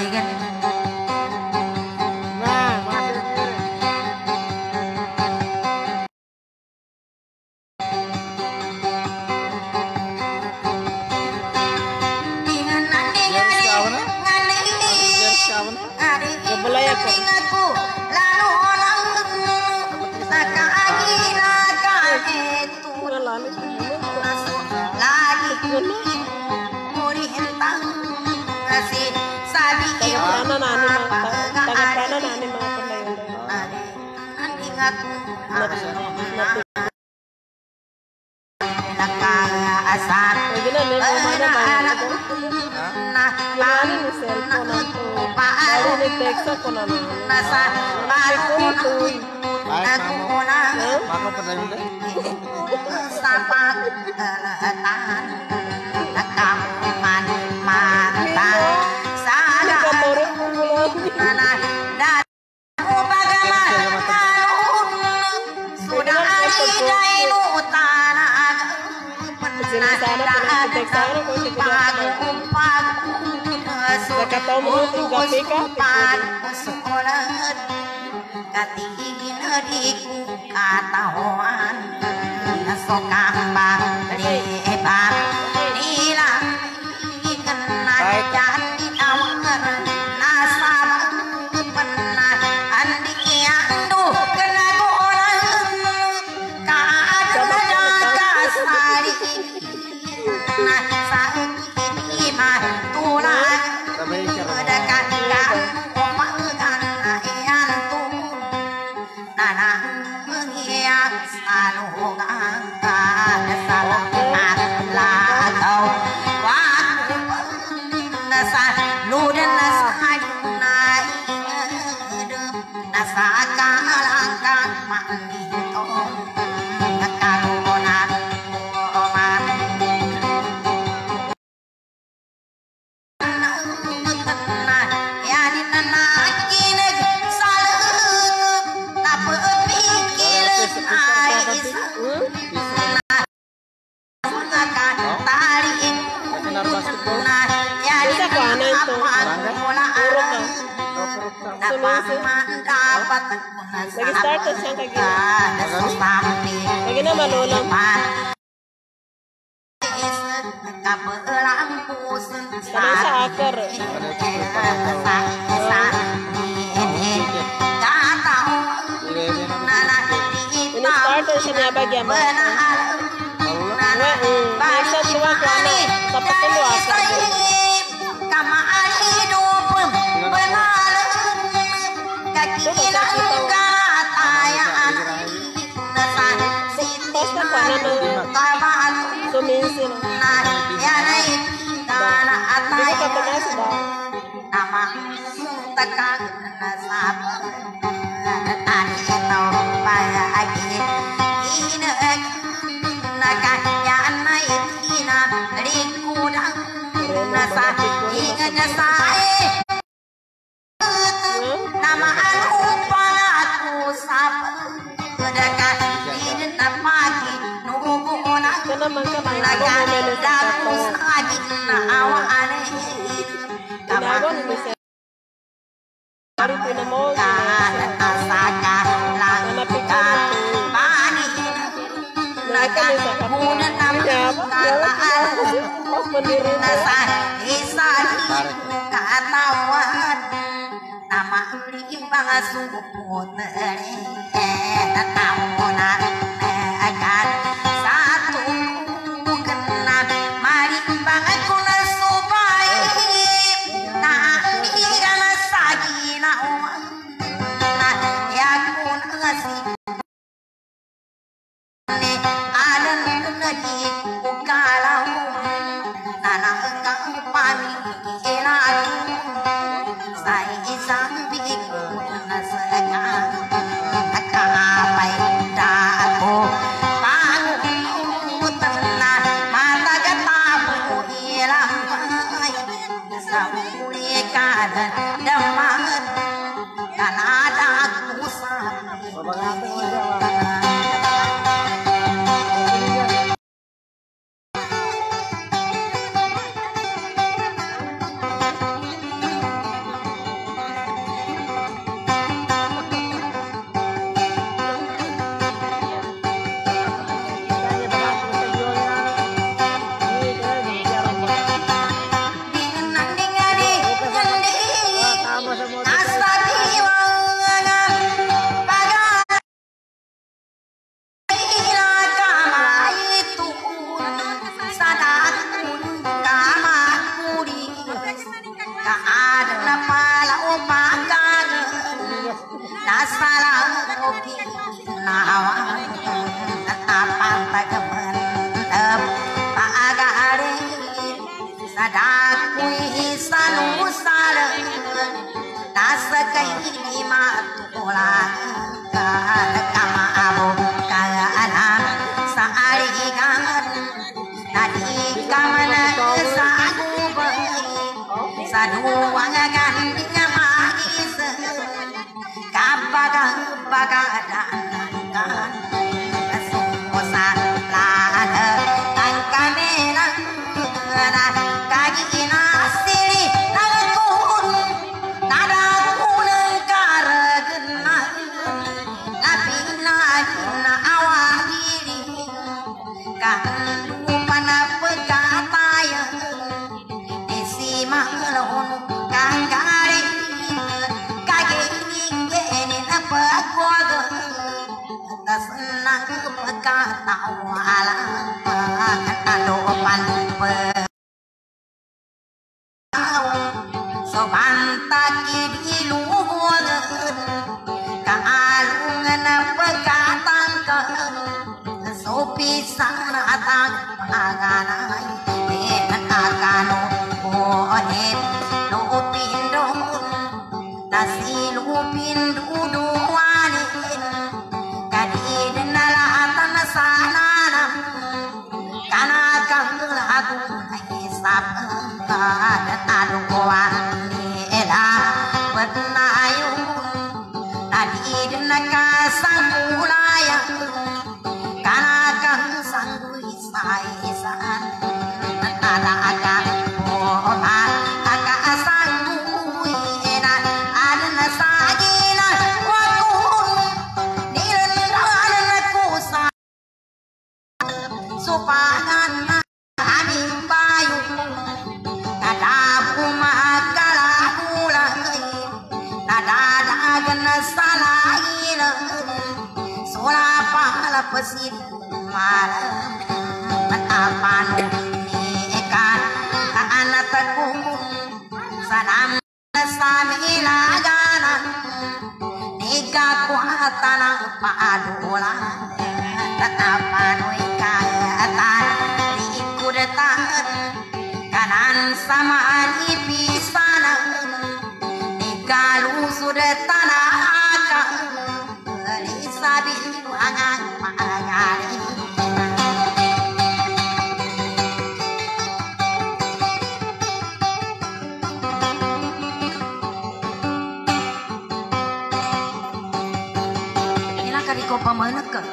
kan. Nah, masih. Dengan nanti ngani ngani Kebelah ya, kok. ingatku lalu orang nakagi nakagi itu lagi muri hentang kasih sabi Tagapana na ani mga tagapana na ani mga pandayon. nanti ngaku asar Lagi na may mga na mga nah Gimana ni cellphone ako? Baru ni text ako na lang. nasa Iko ito. aku orang Maka pertanyaan deh. sapak tahan kamu man mata Ano ka sadar moro mo mo? Nana dan bagaimana kalau sudah ada inu tanah Sinasana pa lang si text sana kung si Nakataw mo mo tiga pika. katigin diku katahuan sokambang lebar nilang kena jati awer nasab pernah andi andu kena golang kaada kasari nah sakit mah tulang Tapi cara dekat kan omakan ayantu nana mengiak selalu angkat salam lakau waktu nasa ludan nasa naik nasa kalangkan mandi tong karunan oman Lagi start to siyang kagina. Lagi na malulang. Kanang sa akar. Ini start to siya niya bagyan mo. Nga, eh. Nasa tuwa ko ano. Tapat ko lo akar. Suminsin. Hindi ka pagkas ba? Nama takang nasab tani ito pagi ina nakaya na itina rikudang nasa ingat nasa nama lupa aku sap dekat ini pagi nunggu nak Kana man ka man. naga damu lagi na awane Tinagon mo siya. Dari po na mo. asaka lang pani Nakakali sa kapwa. muna naman Mas mandiri mo. nasa isa katawan nama limbang suput tatamunan akan satu kenal marimbang aku nasubai nah iya nasagi na nah ya kun ngasih ni adan nadi ukalau nana kang pami elatu sai isang biku nasaga akapai da nadakui sanu sare nasakai di matula kama abu kana saari gan nadi kamana sagu bai sadu wangan nyamais kabaga baga dan kan sosa lana kan kamera na kagi nasiri nagkun nada kun karagna napina na awahiri kan lupana pagkataya desi malon kangari kagi ngeni na pagwaga senang pagkatawala pagkatalopan sobantaki diluhur kaalungan pagkatang ka sopisan atang aganay enakano ohet lupindon nasilupinduduanin kadid nalatan sananam kanakang lagu isap adukuan nila bernayu nadid nakasang ulayang kanakang sanggui saisan nadaga poha aga sanggui enan adna sagina wakun nilan kusa supagan aming bayu nadapu makalakula nadadagan salahin sulapala pesit malam matapanu niikan kaanatakum sanam samilaganan nikakuatan ang paadulan tatapanu ikatan diikudatan kanan samaan ipisanan nikalusud tanah akan sabi wangang maagali ilang kali ko pamanak ka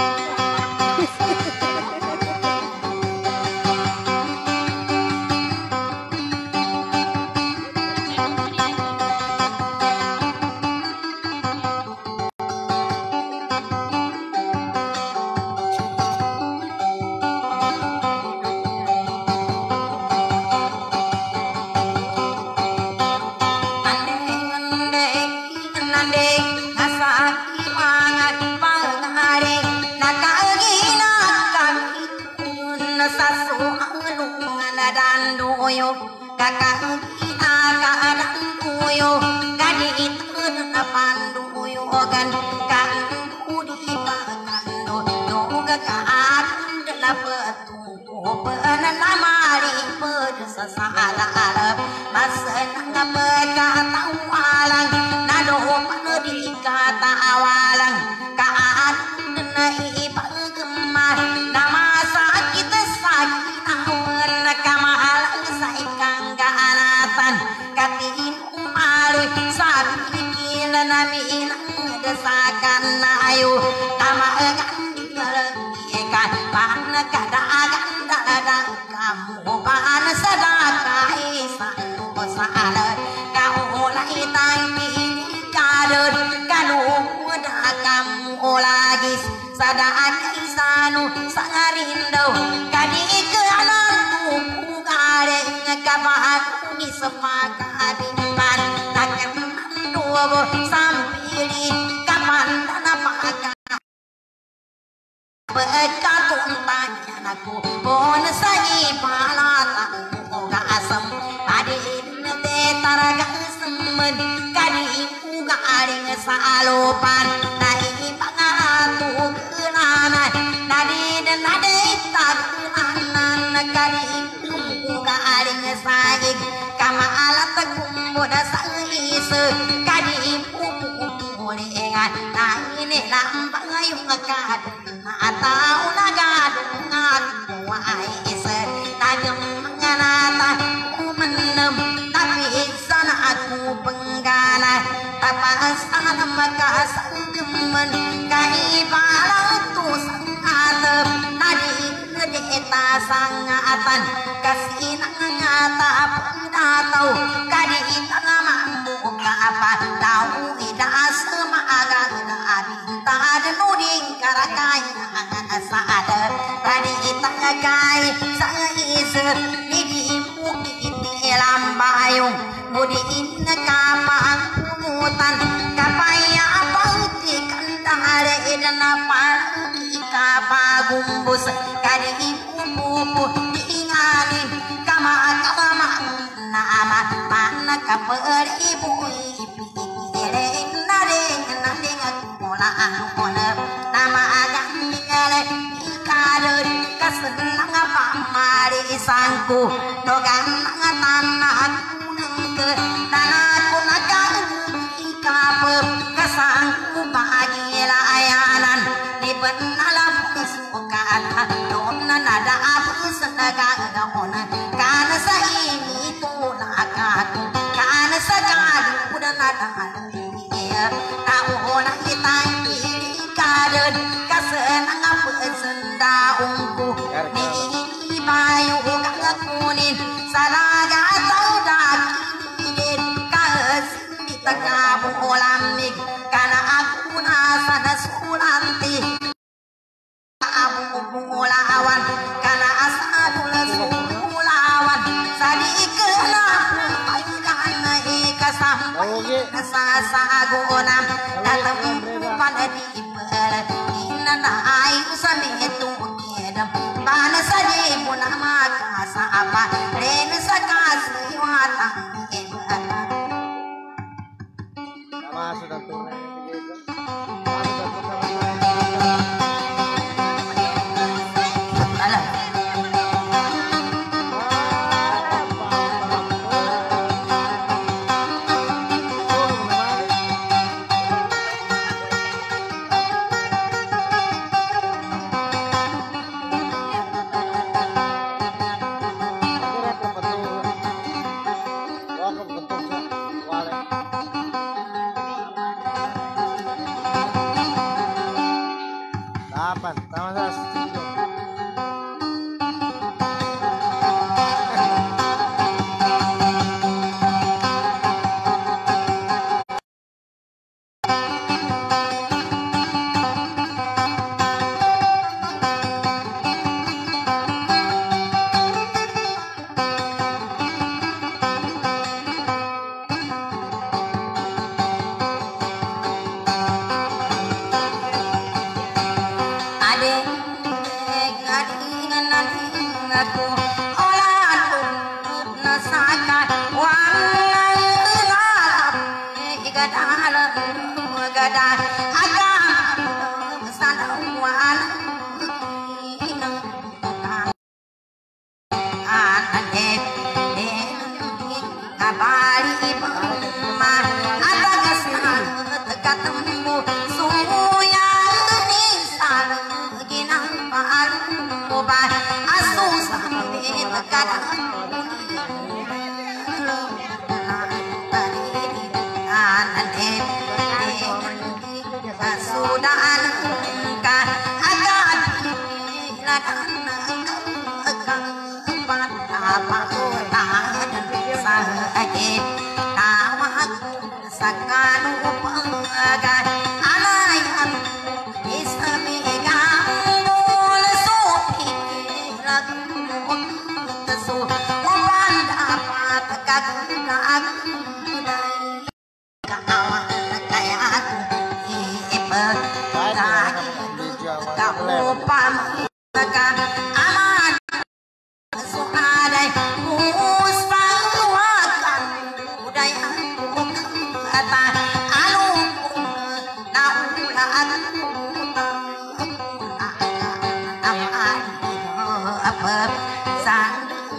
kakak kakak duyo kadi itu panduyo kan kandu di pangando do kakak dapat penan amari pedesa sala masen ngapeka tawalang nado panodi kata awalang kaan nai panggemar nama sakit sakit awan kamahal saikang gaanatan katin umaroy sabi kila namin desakan ayo tamagan ikan pan kadagan dadang kamu pan sadakai sanu sala kau lai tangi kadon kanu dah kamu lagi sadaan isanu sangarindo kadi ke alam tuku kare kapan ni sepakat man takkan dua sampili kapan tanah pakai berkatun tanya aku pon sagi palata uga asam padin te taraga semen kadi uga aring salopan nai pangatu kenana nadi dan nadi tak anan kadi garing saig kama alat kumboda sais kadi pupulingan na ini lambang ayung akad atau nagadung ngatuai ise tajam menganata menem tapi sana aku penggana tapasan maka sanggemen kai balang tu sangatep nadi ngedeta sangatan kasih ngata pendatau kadi tengah mampu apa tahu ida sama agak abinta ada nuding karakai saat tadi tengah kai sang ise di bukit lambayung budi inna kapang kumutan kapaya pangti kandare dan apalagi kapagumbus kadi ibu-ibu diingani kama kama nama mana kaperibu ipire nare nare ngakola angkona nama agak ngale ikadeur kasenang pamari sangku dogan tanah ke tanahku nakal ikapep kesangku bahagia layanan di benalam kesukaan dona nada apa senaga gaona karena saya ini tulakaku karena sekali udah nada dia tahu orang kita kiri kader kesenang apa sendaungku ni bayu gak kuning salah atau dakin kasih tengah bulamik karena aku nasa sulanti abu bulawan karena asadul sulawan sadi kenapa karena ikasam sasagunam datang pada di berat inna ayu sami itu kedam pana sadi puna maka apa ren sakasi wata masuk datu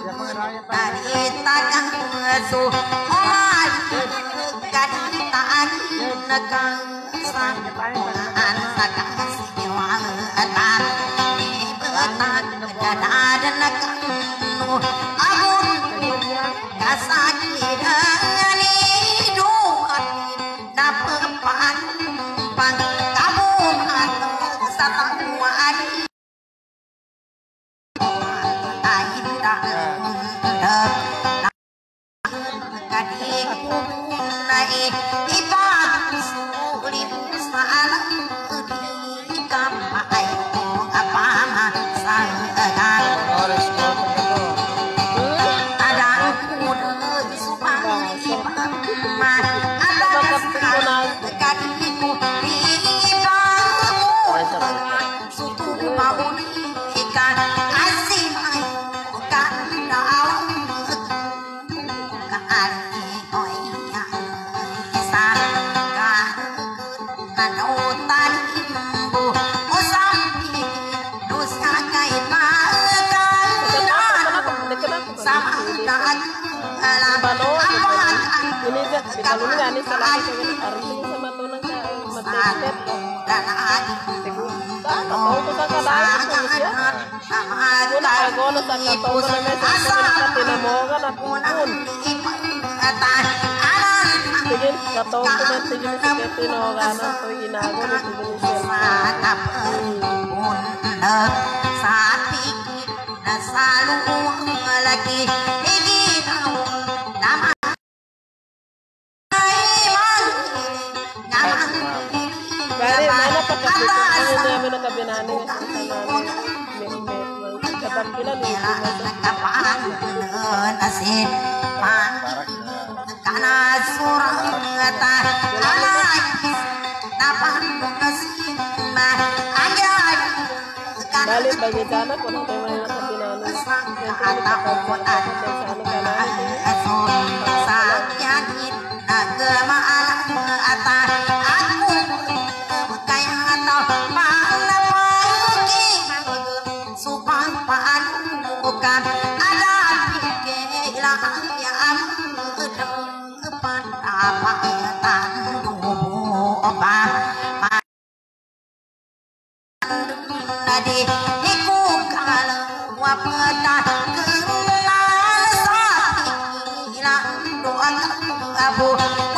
dari takang su omai kaditaan nekang sang an sakang siwa atan betak dada nekang nu abun kasakidani duat dapat pan pan kamu atau satang wadi Ini salah satu artinya sama tunang ka mateket. Tahu ko sa kalayan sa siya. Una agono sa katong na mesa sa tinamogan at kun. Tigil katong ko na tigil sa tinamogan at to inago na tigil siya. Sa tikit na salong lagi iginaw naman. Bari, mana pagkakita ano namin ang kabinani nga sa katampilan ni asin kana surang ta alay napan kasin ma ayay balik bagi sana kung ano tayo mga kabinani sa sakyanin nagmaalang ata ako kaya ito malapagi supang paanukan alapit kailang yam depan apatan tubuh ba adi iku kalau wapeta kenal sakit hilang doa abu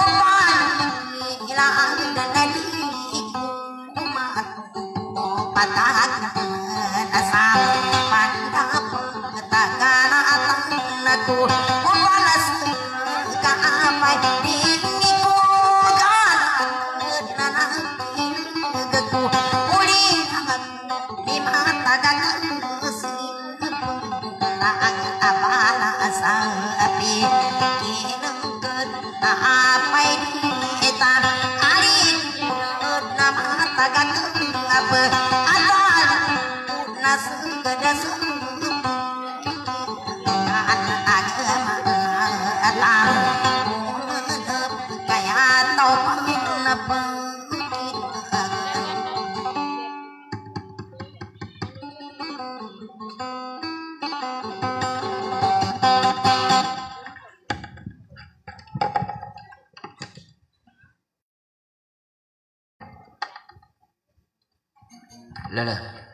Lala.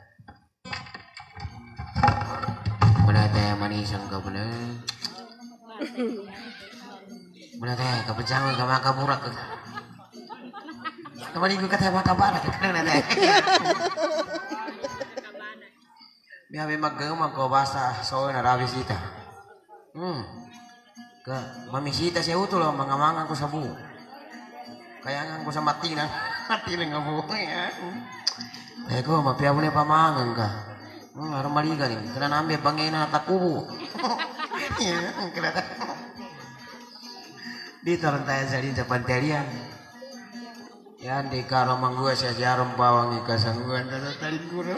Muna tayo manisang ka muna. Muna tayo kapajangan ka makaburak ka. Naman ko ka tayo makabarak ka na tayo. May maggamang ko basta sa na rabisita. Hmm. Ka mamisita siya utol ang mga mangang ko sa buo. Kaya nga ko sa matinan. Matinan nga buo. Eko, mapiaw ni pamangan ka. Hmm, harus maliga nih. Kena nambe bangena takubu. Ya, kena. Dito lang tayo sa rin sa panterian. Yan, di karo manggua siya jarum bawang ikasanguan na taling guro.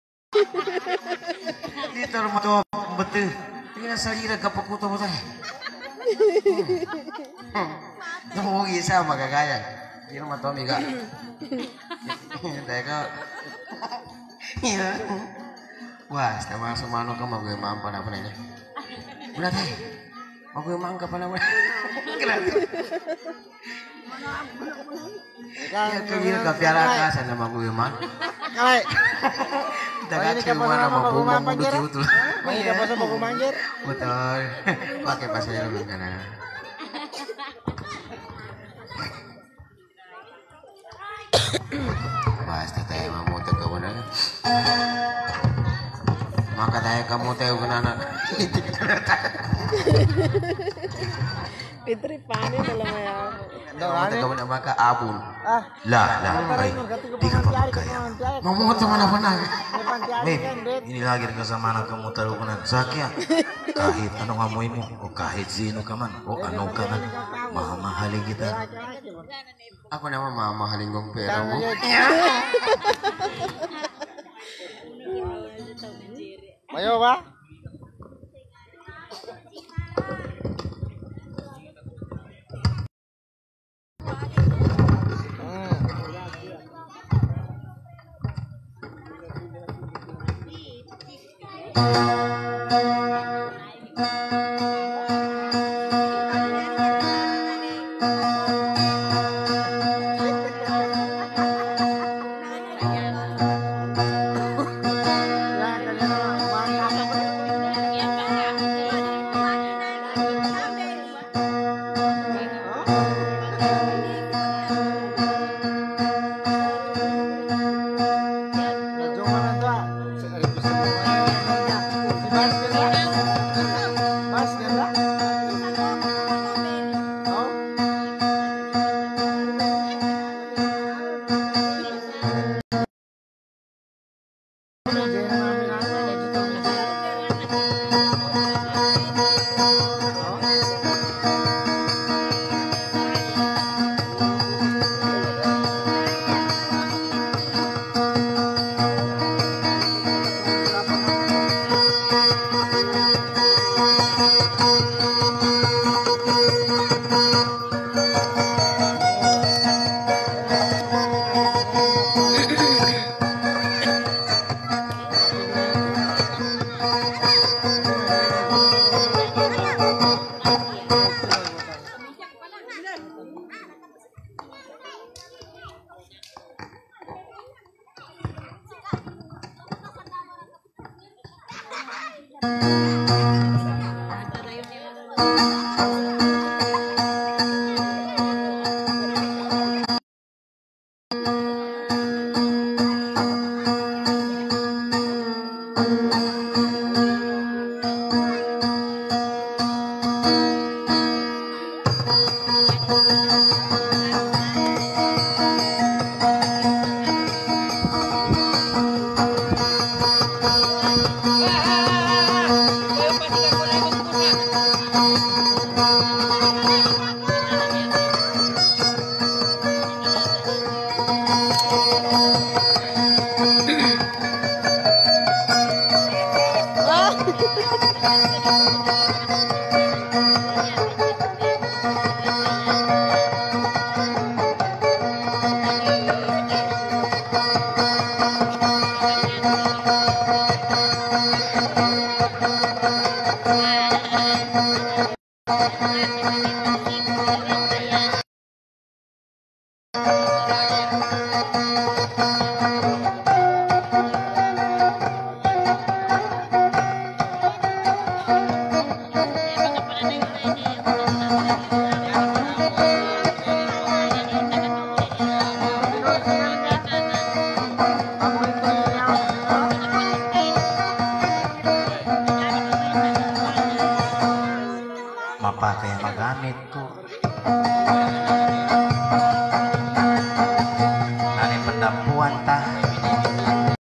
Dito lang mato betul. Tingnan sa lira kapakuto mo tayo. Namungi isa magagaya. Hindi naman ito, amiga. Teka. Wah, sama semano ka mag-imam pa na pa na niya. Udah teh. Aku emang kapan namanya? Ya kira ka piara ka sa nama ko emang. Kai. Dagat si mana mau bumang mau betul. May ka pa sa bago manjer. Betul. Pakai bahasa Jawa kana. Basta tayo mamuto ka wala. Maka tayo kamu tayo kanana. Fitri panik dalam ya. Kamu tayo kamu maka abul. Ah. Lah, lah. Ay, di ka pa kaya. Mamuto mana pernah. Babe, Ini lagi kasama na kamu taruh ko na sakya. Kahit anong amoy mo o kahit sino ka man o ano ka man, mamahalin kita. Ako naman mamahalin kong pera mo. Mayo ba? Mapakai magamit ko.